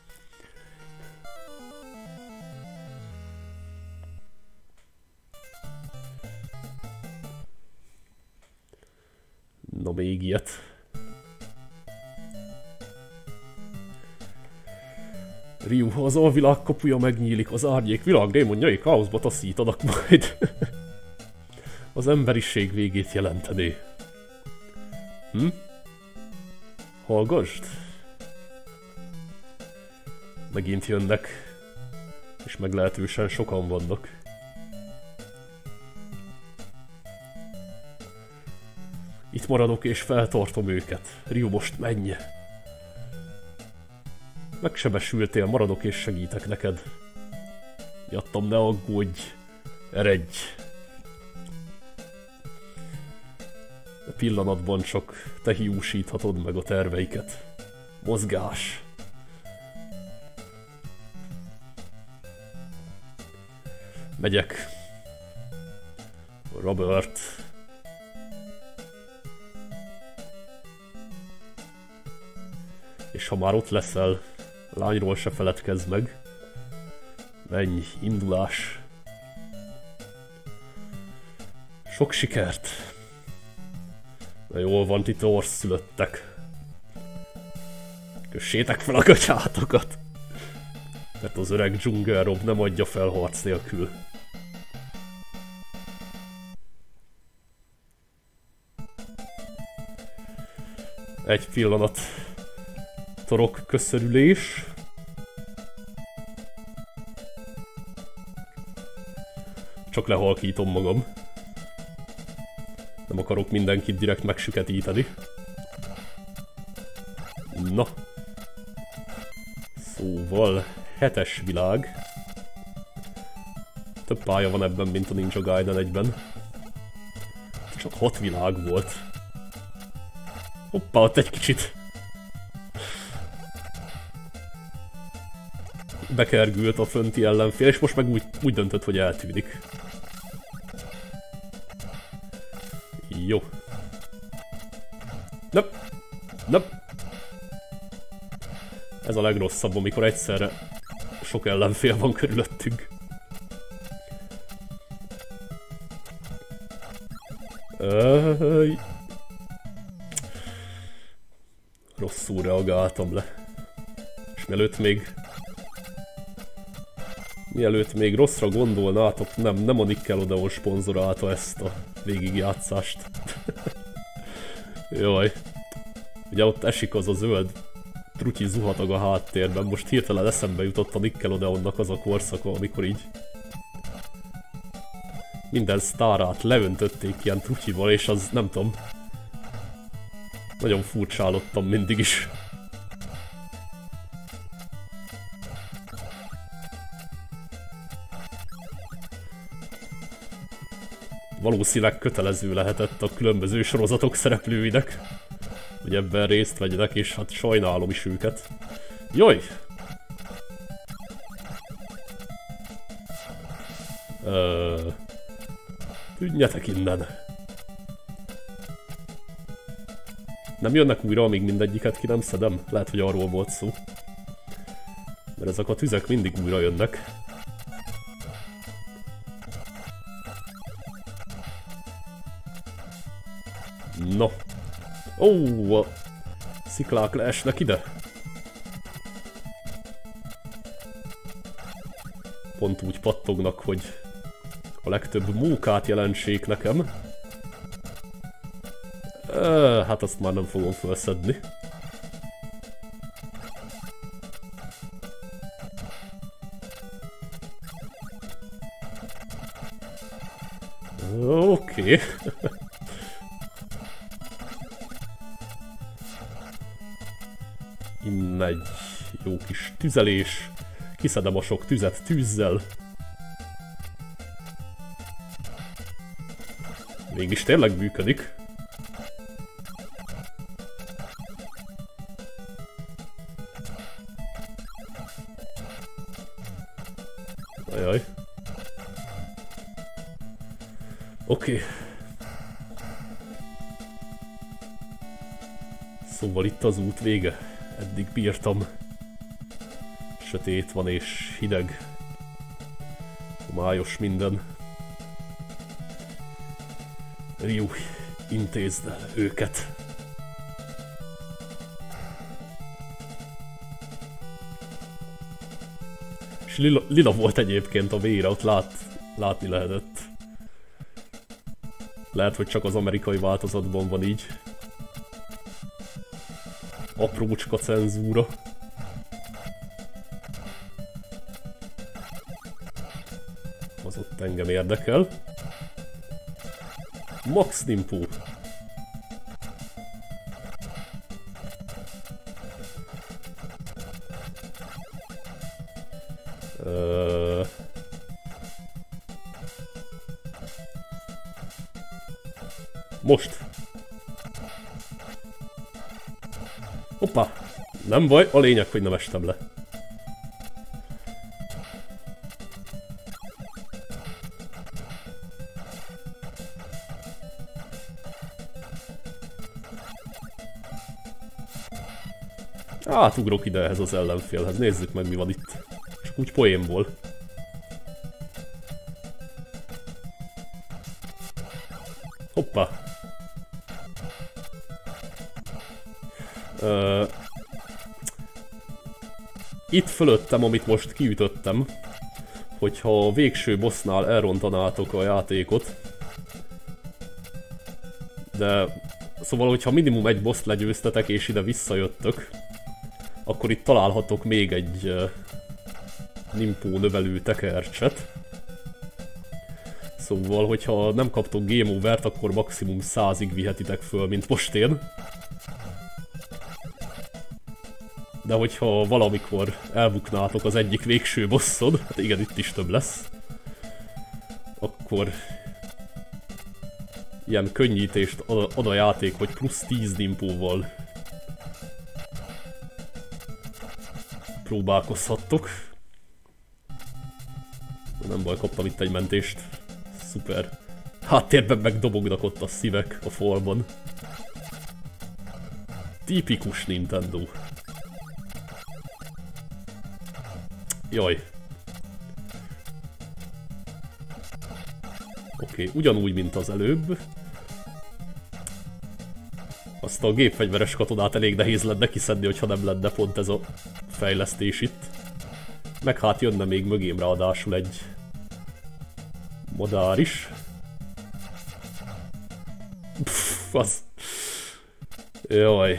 Na még ilyet. Ryu, az alvilág kapuja megnyílik, az árnyék világ démonjai káoszba taszítanak majd. Az emberiség végét jelentené. Hallgasd? Megint jönnek. És meglehetősen sokan vannak. Itt maradok és feltartom őket. Ryu, most menj! Megsebesültél, maradok és segítek neked. Miattam ne aggódj. Eredj! A pillanatban csak te hiúsíthatod meg a terveiket. Mozgás! Megyek. Robert. És ha már ott leszel, lányról se feledkezz meg. Menj, indulás. Sok sikert. Na jól van, ti torszülöttek. Kössétek fel a gatyátokat. Mert az öreg Jungle Rob nem adja fel harc nélkül. Egy pillanat. Torok köszörülés. Csak lehalkítom magam. Nem akarok mindenkit direkt megsüketíteni. Na. Szóval 7-es világ. Több pálya van ebben, mint a Ninja Gaiden 1-ben. Csak 6 világ volt. Hoppá, ott egy kicsit bekergült a fönti ellenfél, és most meg úgy döntött, hogy eltűnik. Jó. Nem. Ez a legrosszabb, amikor egyszerre sok ellenfél van körülöttünk. Rosszul reagáltam le. És mielőtt még rosszra gondolnátok, nem a Nickelodeon szponzorálta ezt a végigjátszást. Jaj. Ugye ott esik az a zöld trutyi zuhatag a háttérben, most hirtelen eszembe jutott a Nickelodeonnak az a korszaka, amikor így minden sztárát leöntötték ilyen trutyival, és az nem tudom, nagyon furcsálottam mindig is. Valószínűleg kötelező lehetett a különböző sorozatok szereplőinek, hogy ebben részt vegyenek, és hát sajnálom is őket. Jaj! Tűnjetek innen! Nem jönnek újra, amíg mindegyiket ki nem szedem? Lehet, hogy arról volt szó. Mert ezek a tüzek mindig újra jönnek. No. Ó, a sziklák leesnek ide. Pont úgy pattognak, hogy a legtöbb mókát jelentsék nekem. Hát azt már nem fogom felszedni. Oké. Innen egy jó kis tüzelés. Kiszedem a sok tüzet tűzzel. Mégis tényleg működik. Ajaj. Oké. Szóval itt az út vége. Eddig bírtam. Sötét van és hideg. Homályos minden. Ryu, intézd el őket. És lila volt egyébként a vére, ott látni lehetett. Lehet, hogy csak az amerikai változatban van így. Aprócska cenzúra. Az ott engem érdekel. Max Nimpu. Most. Hoppá. Nem baj, a lényeg, hogy nem estem le. Átugrok ide ehhez az ellenfélhez, nézzük meg mi van itt. Csak úgy poénból. Hoppá. Itt fölöttem, amit most kiütöttem, hogyha a végső bossnál elrontanátok a játékot, de szóval, hogyha minimum egy boss legyőztetek és ide visszajöttök, akkor itt találhatok még egy Nimpu növelő tekercset. Szóval, hogyha nem kaptok game overt, akkor maximum 100-ig vihetitek föl, mint most én. De hogyha valamikor elbuknátok az egyik végső bosszod, hát igen, itt is több lesz, akkor ilyen könnyítést ad a játék, hogy plusz 10 Nimpúval próbálkozhattok. Nem baj, kaptam itt egy mentést. Szuper. Háttérben megdobognak ott a szívek a falban. Tipikus Nintendo. Jaj. Oké, ugyanúgy, mint az előbb. Azt a gépfegyveres katonát elég nehéz lenne kiszedni, hogyha nem lenne pont ez a fejlesztés itt. Meg hát jönne még mögém ráadásul egy madár is. Pff, az... Jaj.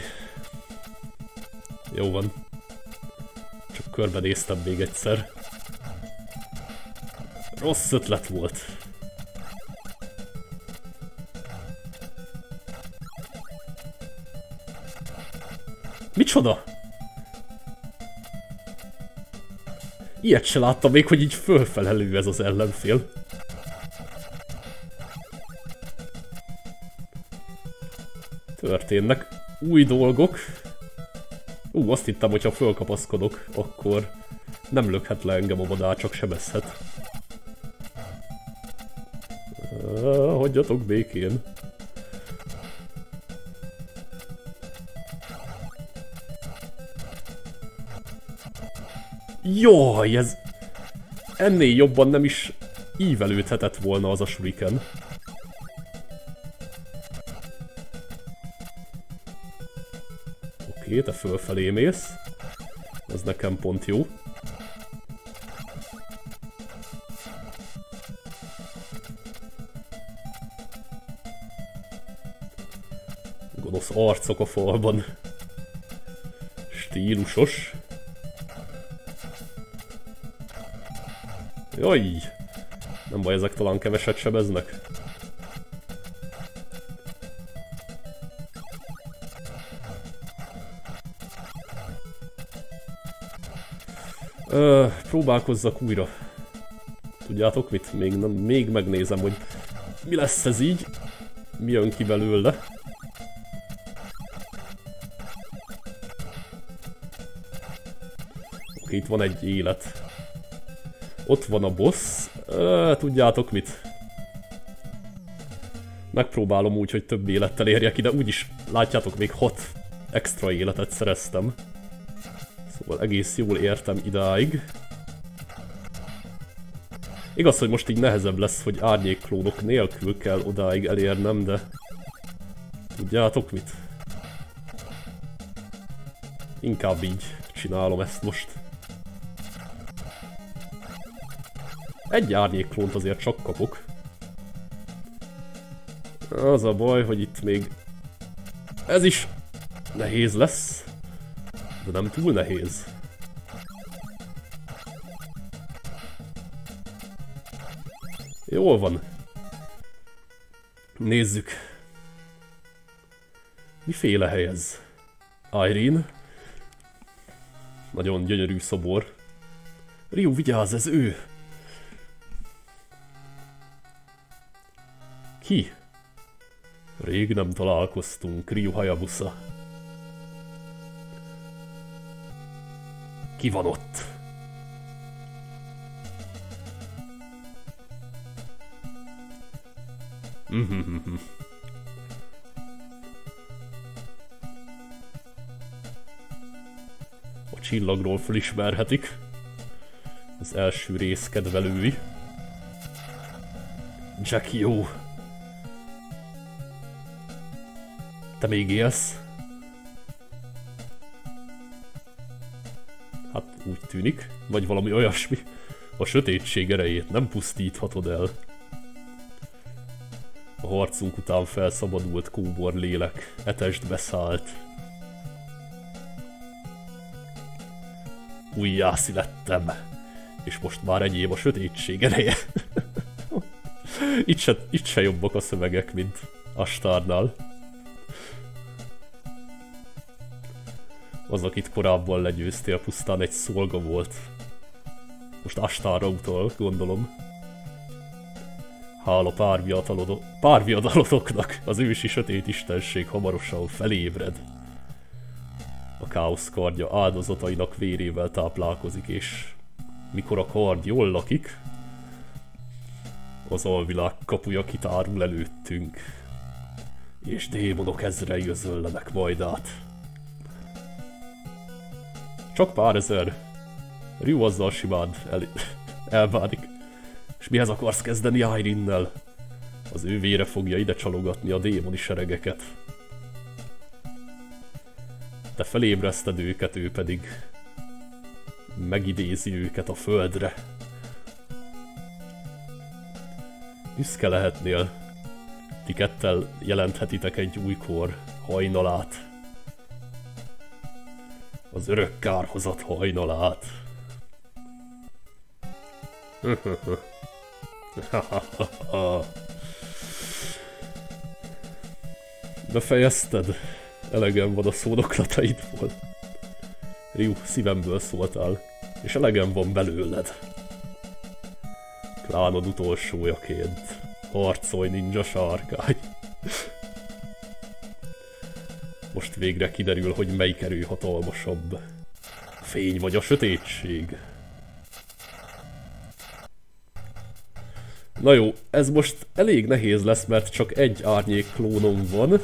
Jó van. Csak körbenéztem még egyszer. Rossz ötlet volt. Micsoda? Ilyet se láttam még, hogy így fölfelelő ez az ellenfél. Történnek új dolgok. Azt hittem, hogyha fölkapaszkodok, akkor nem lökhet le engem a madár, csak sebezhet. Hagyjatok békén. Jaj, ez... Ennél jobban nem is ívelődhetett volna az a shuriken. Oké, te fölfelé mész. Ez nekem pont jó. Gonosz arcok a falban. Stílusos. Jaj! Nem baj, ezek talán keveset sebeznek. Próbálkozzak újra. Tudjátok mit? Még megnézem, hogy mi lesz ez így. Mi jön ki belőle. Oké, itt van egy élet. Ott van a boss. Tudjátok mit? Megpróbálom úgy, hogy több élettel érjek ide. Úgyis látjátok, még 6 extra életet szereztem. Szóval egész jól értem idáig. Igaz, hogy most így nehezebb lesz, hogy árnyékklónok nélkül kell odáig elérnem, de... Tudjátok mit? Inkább így csinálom ezt most. Egy árnyékklónt azért csak kapok. Az a baj, hogy itt még... Ez is nehéz lesz. De nem túl nehéz. Jól van. Nézzük. Miféle hely ez? Irene. Nagyon gyönyörű szobor. Ryu, vigyázz, ez ő! Ki? Rég nem találkoztunk, Ryu Hayabusa. Ki van ott? A csillagról felismerhetik. Az első rész kedvelői. Jackie-o! Te még élsz? Hát úgy tűnik, vagy valami olyasmi. A sötétség erejét nem pusztíthatod el. A harcunk után felszabadult kóbor lélek etest beszállt. Újjászülettem, és most már enyém a sötétség ereje. Itt se jobbak a szövegek, mint Astarnál. Az, akit korábban legyőztél, pusztán egy szolga volt. Most Astarra utal, gondolom. Hála párviadalotoknak, az ősi sötét istenség hamarosan felébred. A káosz kardja áldozatainak vérével táplálkozik, és mikor a kard jól lakik, az alvilág kapuja kitárul előttünk, és démonok ezrei özöllenek majd át. Csak pár ezer. Ryu azzal simán elbánik. És mihez akarsz kezdeni Irene-nel? Az ő vére fogja ide csalogatni a démoni seregeket. Te felébreszted őket, ő pedig megidézi őket a földre. Büszke lehetnél. Ti kettel jelenthetitek egy új kor hajnalát. Az örök kárhozat hajnalát. Befejezted? Elegem van a szónoklataidból. Ryu, szívemből szóltál, és elegem van belőled. Klánod utolsójaként. Harcolj, ninja sárkány. Most végre kiderül, hogy melyik erő hatalmasabb. A fény vagy a sötétség. Na jó, ez most elég nehéz lesz, mert csak egy árnyék klónom van.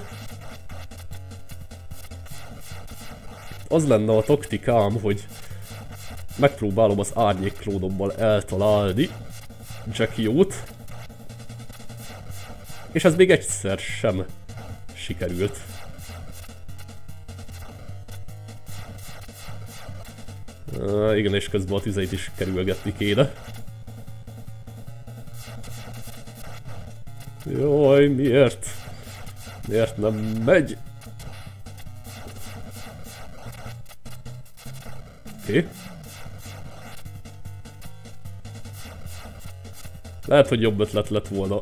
Az lenne a taktikám, hogy megpróbálom az árnyék klónommal eltalálni Jackie-ot. És ez még egyszer sem sikerült. Igen, és közben a tüzeit is kerülgetni kéne. Jaj, miért? Miért nem megy? Oké. Lehet, hogy jobb ötlet lett volna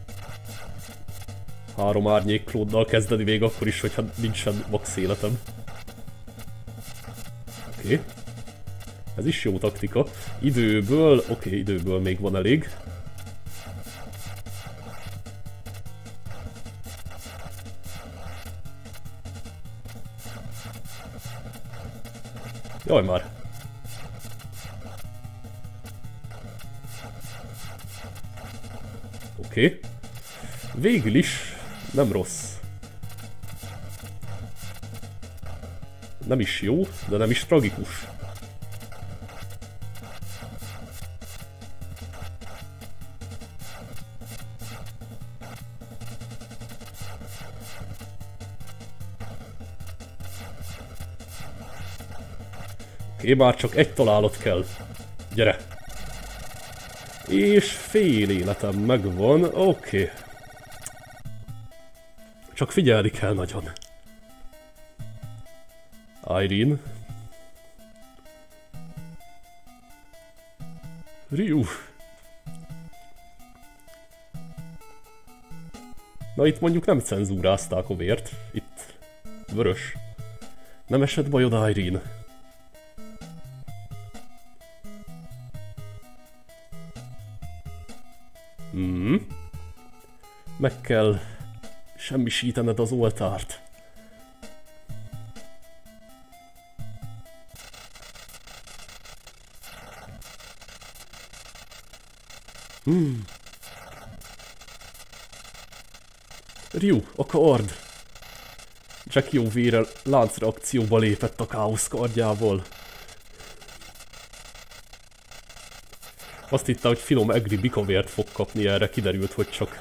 3 árnyék klónnal kezdeni még akkor is, hogyha nincsen max életem. Oké. Ez is jó taktika. Időből, oké, időből még van elég. Jaj már! Oké. Végül is nem rossz. Nem is jó, de nem is tragikus. Oké, már csak egy találat kell. Gyere! És fél életem megvan, oké. Csak figyelni kell nagyon. Irene. Ryu. Na itt mondjuk nem cenzúrázták a vért. Itt vörös. Nem esett bajod, Irene? Meg kell semmisítened az oltárt. Ryu, a kard! Jackie O'Vere láncreakcióba lépett a káosz kardjával. Azt hitte, hogy finom egri bikavért fog kapni, erre kiderült, hogy csak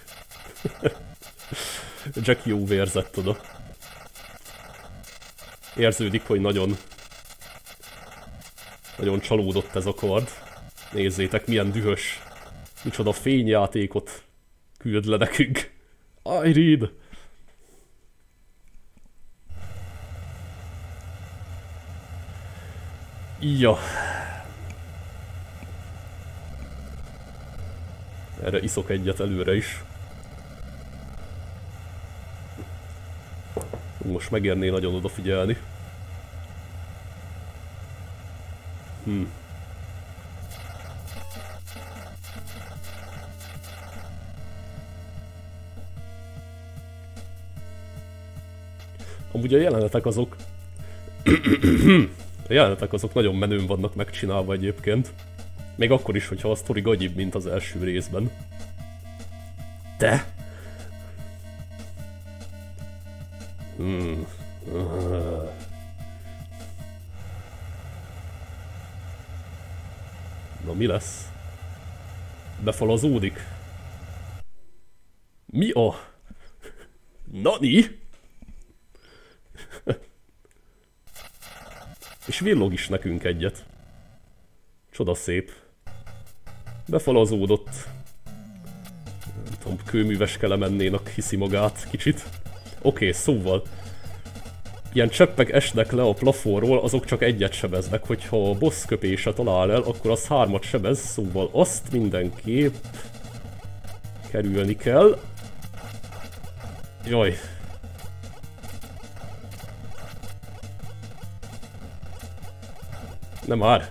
Jackie O'Vérzett oda. Érződik, hogy nagyon csalódott ez a kard. Nézzétek, milyen dühös. Micsoda fényjátékot küld le nekünk. Irene! Ja. Erre iszok egyet előre is. Most megérné nagyon odafigyelni. Amúgy a jelenetek azok... a jelenetek azok nagyon menőn vannak megcsinálva egyébként. Még akkor is, hogyha a sztori gagyibb, mint az első részben. Te? Na mi lesz? Befalazódik? Mi a... Nani? És villog is nekünk egyet. Csodaszép. Befalazódott. Nem tudom, kőműves kelemennének hiszi magát kicsit. Oké, szóval. Ilyen cseppek esnek le a plafonról, azok csak egyet sebeznek. Hogyha a boss köpése talál el, akkor az 3-at sebez, szóval azt mindenképp kerülni kell. Jaj. Nem már.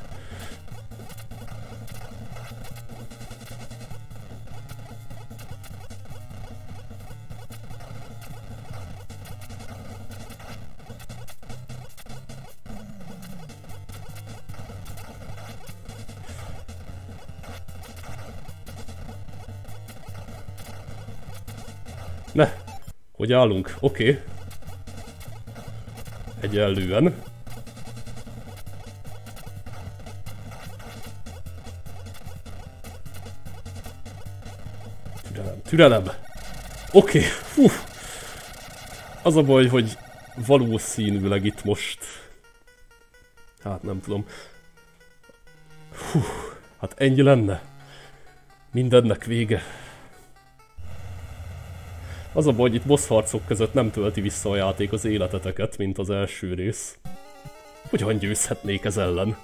Ne! Hogy állunk? Oké. Egyenlően. Türelem. Oké. Az a baj, hogy valószínűleg itt most... Hát nem tudom. Hát ennyi lenne. Mindennek vége. Az a baj, hogy itt boss harcok között nem tölti vissza a játék az életeteket, mint az első rész. Hogyan győzhetnék ez ellen?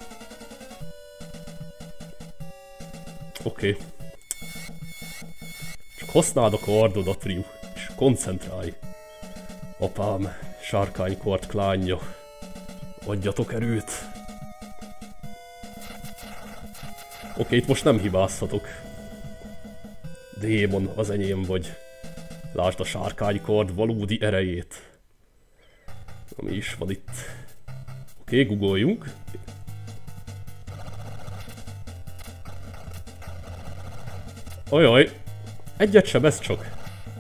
Oké. Csak használd a kardodat, Ryu, és koncentrálj. Apám, sárkánykard klánja. Adjatok erőt. Oké, itt most nem hibázhatok. Démon, az enyém vagy. Lásd a sárkánykard valódi erejét. Ami is van itt. Oké, googoljunk. Ajaj, egyet sem, ez csak.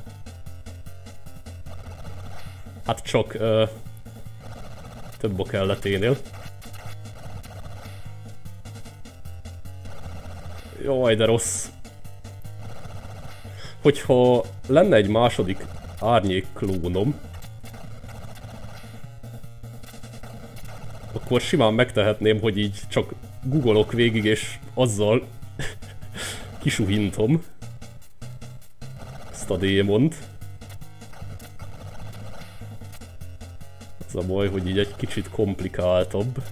Hát csak több a kelleténél. Jaj, de rossz. Hogyha lenne egy második árnyék klónom, akkor simán megtehetném, hogy így csak googolok végig és azzal kisuhintom ezt a démont. Az a baj, hogy így egy kicsit komplikáltabb.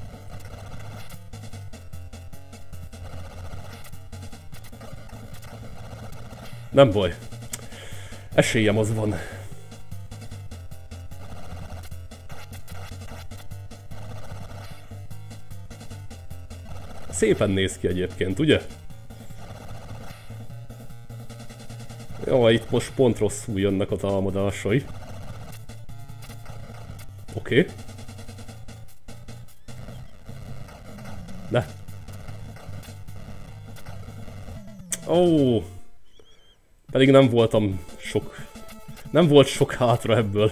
Nem baj. Esélyem az van. Szépen néz ki egyébként, ugye? Jaj, itt most pont rosszul jönnek a támadásai. Oké. Ne. Ó. Pedig nem voltam sok... Nem volt sok hátra ebből.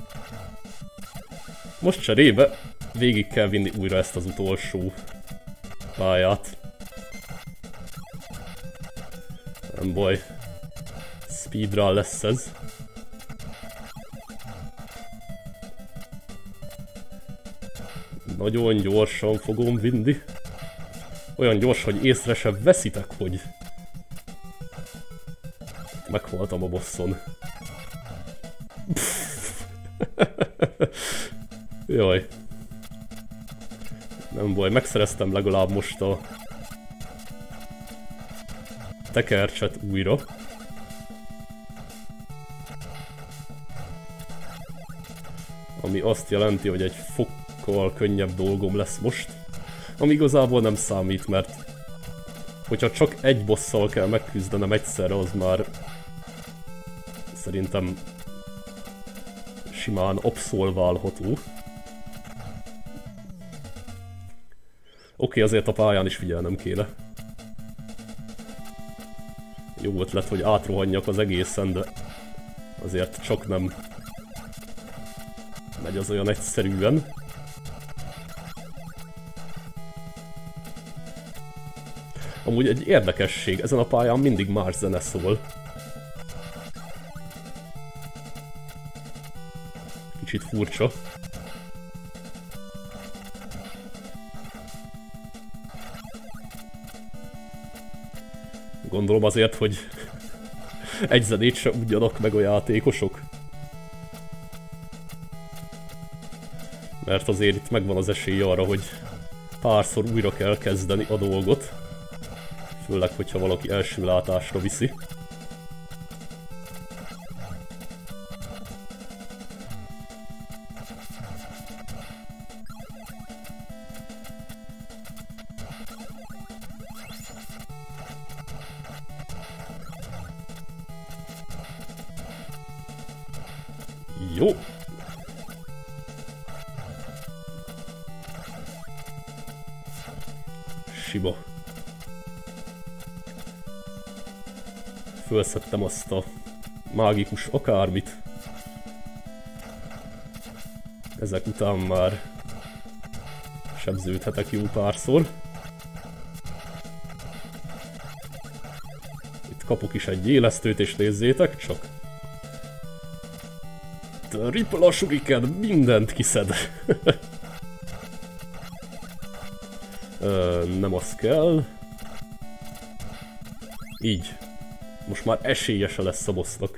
Most cserébe végig kell vinni újra ezt az utolsó pályát. Nem baj. Speedrun lesz ez. Nagyon gyorsan fogom vinni. Olyan gyors, hogy észre sem veszitek, hogy... Meghaltam a bosszon. Jaj. Nem baj, megszereztem legalább most a tekercset újra. Ami azt jelenti, hogy egy fokkal könnyebb dolgom lesz most. Ami igazából nem számít, mert hogyha csak egy bosszal kell megküzdenem egyszerre, az már szerintem simán abszolválható. Oké, azért a pályán is figyelnem kéne. Jó ötlet, hogy átrohanjak az egészen, de azért csak nem megy az olyan egyszerűen. Amúgy egy érdekesség, ezen a pályán mindig más zene szól. Kicsit furcsa. Gondolom azért, hogy egy zenét se ugyanak meg a játékosok. Mert azért itt megvan az esély arra, hogy párszor újra kell kezdeni a dolgot. Főleg, hogyha valaki első látásra viszi. Jó. Sima. Fölszedtem azt a mágikus akármit. Ezek után már sebződhetek jó párszor. Itt kapok is egy élesztőt, és nézzétek csak. Triple a shuriken, mindent kiszed. Nem az kell. Így. Most már esélyese lesz a bossnak.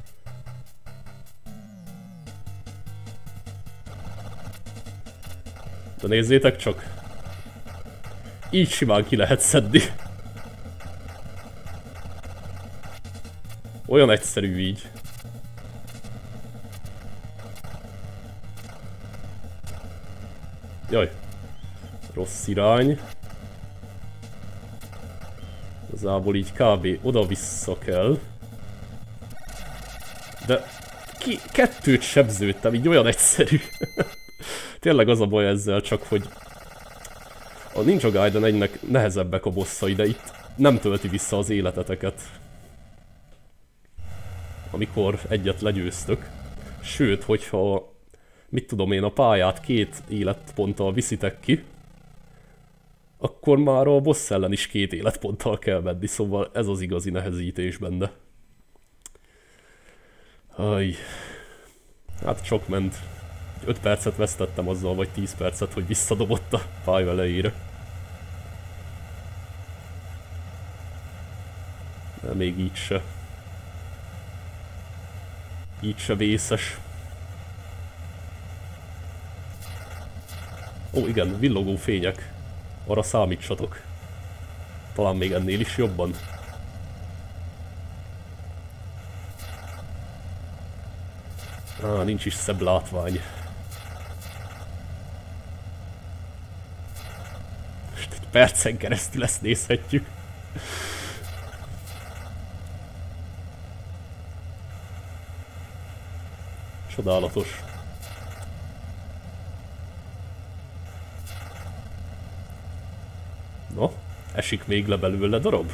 De nézzétek csak. Így simán ki lehet szedni. Olyan egyszerű így. Jaj. Rossz irány. Igazából így kb. Oda-vissza kell. De kettőt sebződtem, így olyan egyszerű. Tényleg az a baj ezzel csak, hogy a Ninja Gaiden 1-nek nehezebbek a bosszai, de itt nem tölti vissza az életeteket, amikor egyet legyőztök. Sőt, hogyha, mit tudom én, a pályát 2 életponttal viszitek ki, akkor már a boss ellen is 2 életponttal kell menni, szóval ez az igazi nehezítés benne. Aj. Hát sok ment. 5 percet vesztettem azzal, vagy 10 percet, hogy visszadobott a pálya elejére. De még így se. Így se vészes. Ó, igen, villogó fények. Arra számítsatok. Talán még ennél is jobban. Nincs is szebb látvány. Most egy percen keresztül ezt nézhetjük. Csodálatos. No, esik még le belőle darab?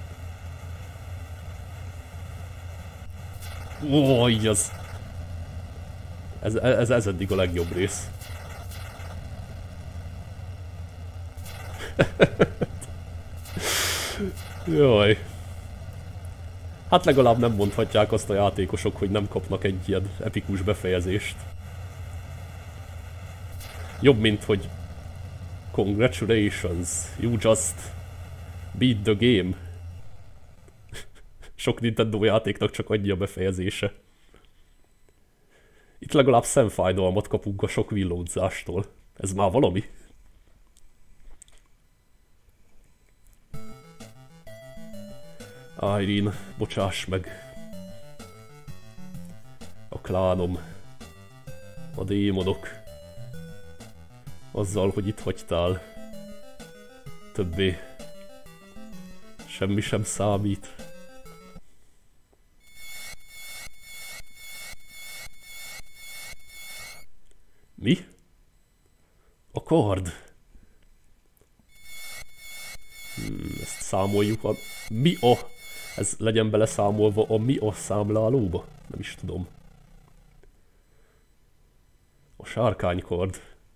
Ó, így az. Ez eddig a legjobb rész. Jaj. Hát legalább nem mondhatják azt a játékosok, hogy nem kapnak egy ilyen epikus befejezést. Jobb, mint hogy congratulations, you just beat the game. Sok Nintendo játéknak csak annyi a befejezése. Itt legalább szemfájdalmat kapunk a sok villódzástól. Ez már valami. Irene, bocsáss meg. A klánom. A démonok. Azzal, hogy itt hagytál. Többé. Semmi sem számít. Mi? A kard? Ezt számoljuk a... Mi a... Ez legyen beleszámolva a mi a számlálóba? Nem is tudom. A sárkánykard.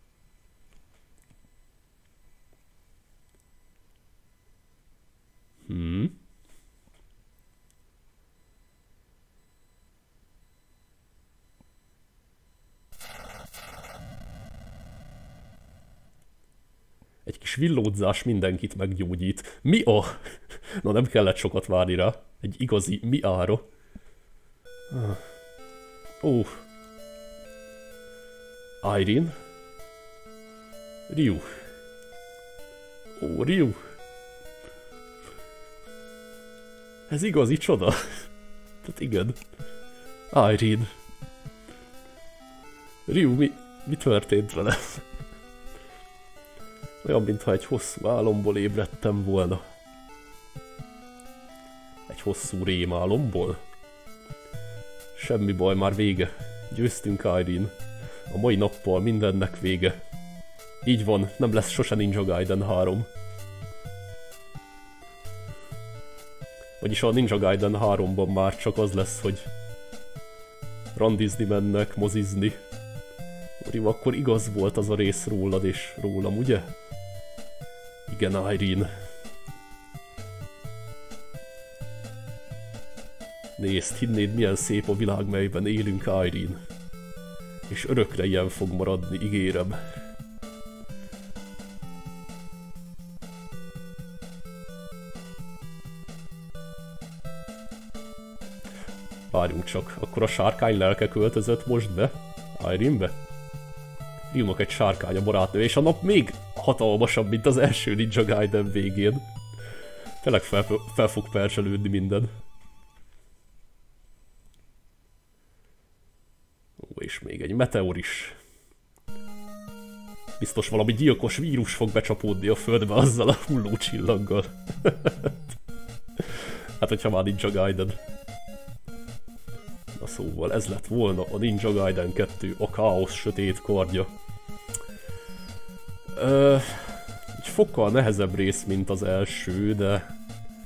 Egy kis villódzás mindenkit meggyógyít. Mi a... Na nem kellett sokat várni rá. Egy igazi miára. Ó. Irene. Ryu. Ó, Ryu. Ez igazi csoda. Tehát igen. Irene. Ryu, mi történt vele? Olyan, mintha egy hosszú álomból ébredtem volna. Egy hosszú rémálomból? Semmi baj, már vége. Győztünk, Irene. A mai nappal mindennek vége. Így van, nem lesz sose Ninja Gaiden 3. Vagyis a Ninja Gaiden 3-ban már csak az lesz, hogy randizni mennek, mozizni. Urim, akkor igaz volt az a rész rólad és rólam, ugye? Igen, Irene. Nézd, hinnéd, milyen szép a világ, melyben élünk, Irene. És örökre ilyen fog maradni, ígérem. Várjunk csak, akkor a sárkány lelke költözött most be? Irene-be? Ryunak egy sárkány a barátnő, és a nap még hatalmasabb, mint az első Ninja Gaiden végén. Tényleg fel fog percselődni minden. Ó, és még egy meteor is. Biztos valami gyilkos vírus fog becsapódni a földbe azzal a hulló csillaggal. Hát, hogyha már Ninja Gaiden. Na szóval ez lett volna a Ninja Gaiden 2, a Káosz sötét kardja. Egy fokkal nehezebb rész, mint az első, de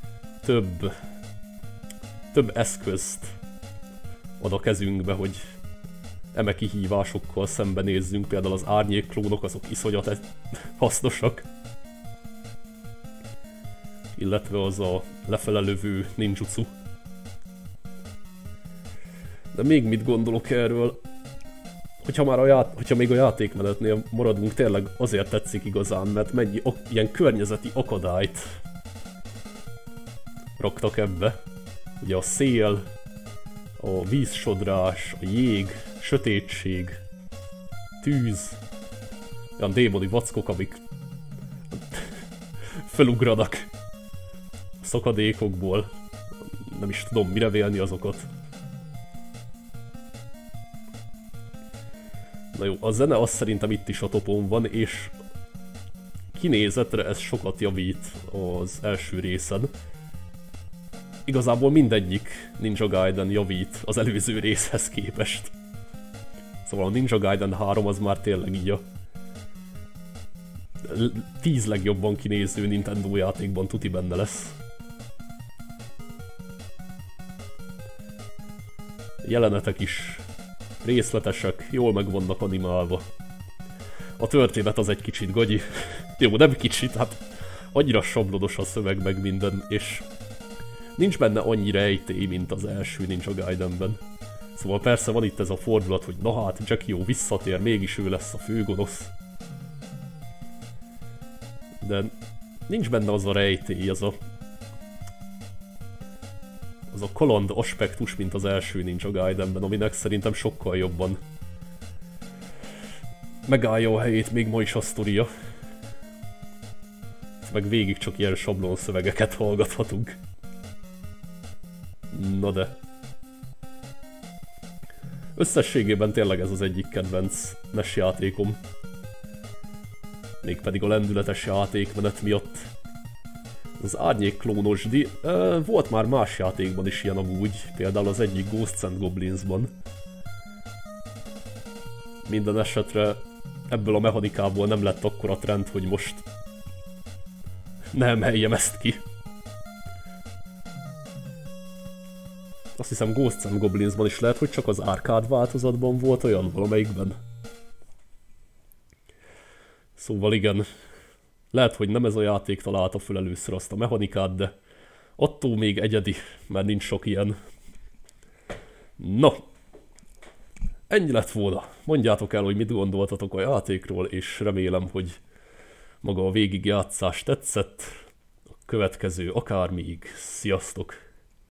több eszközt ad a kezünkbe, hogy eme kihívásokkal szembenézzünk, például az árnyékklónok, azok iszonyat hasznosak. Illetve az a lefele lövő ninjutsu. De még mit gondolok erről? Hogyha még a játékmenetnél maradunk, tényleg azért tetszik igazán, mert mennyi ilyen környezeti akadályt raktak ebbe. Ugye a szél, a vízsodrás, a jég, sötétség, tűz, olyan démoni vackok, amik felugranak a szakadékokból. Nem is tudom mire vélni azokat. Na jó, a zene az szerintem itt is a topon van, és kinézetre ez sokat javít az első részen. Igazából mindegyik Ninja Gaiden javít az előző részhez képest. Szóval a Ninja Gaiden 3 az már tényleg így a 10 legjobban kinéző Nintendo játékban tuti benne lesz. Jelenetek is részletesek, jól meg vannak animálva. A történet az egy kicsit gagyi. Jó, nem kicsit, hát annyira sablonos a szöveg meg minden, és nincs benne annyi rejtély, mint az első Ninja Gaidenben. Szóval persze van itt ez a fordulat, hogy na hát, Jackie visszatér, mégis ő lesz a főgonosz. De nincs benne az a rejtély, az a kaland aspektus, mint az első Ninja Gaidenben, aminek szerintem sokkal jobban megállja a helyét még ma is a sztoria. Meg végig csak ilyen sablon szövegeket hallgathatunk. Na de... összességében tényleg ez az egyik kedvenc NES játékom. Mégpedig a lendületes játékmenet miatt. Az árnyékklónos volt már más játékban is ilyen amúgy, például az egyik Ghosts and Goblinsban. Minden esetre ebből a mechanikából nem lett akkora trend, hogy most ne emeljem ezt ki. Azt hiszem Ghosts and Goblinsban is lehet, hogy csak az arcade változatban volt olyan valamelyikben. Szóval igen, lehet, hogy nem ez a játék találta föl először azt a mechanikát, de attól még egyedi, mert nincs sok ilyen. No, ennyi lett volna. Mondjátok el, hogy mit gondoltatok a játékról, és remélem, hogy maga a végigjátszás tetszett. A következő akármíg. Sziasztok!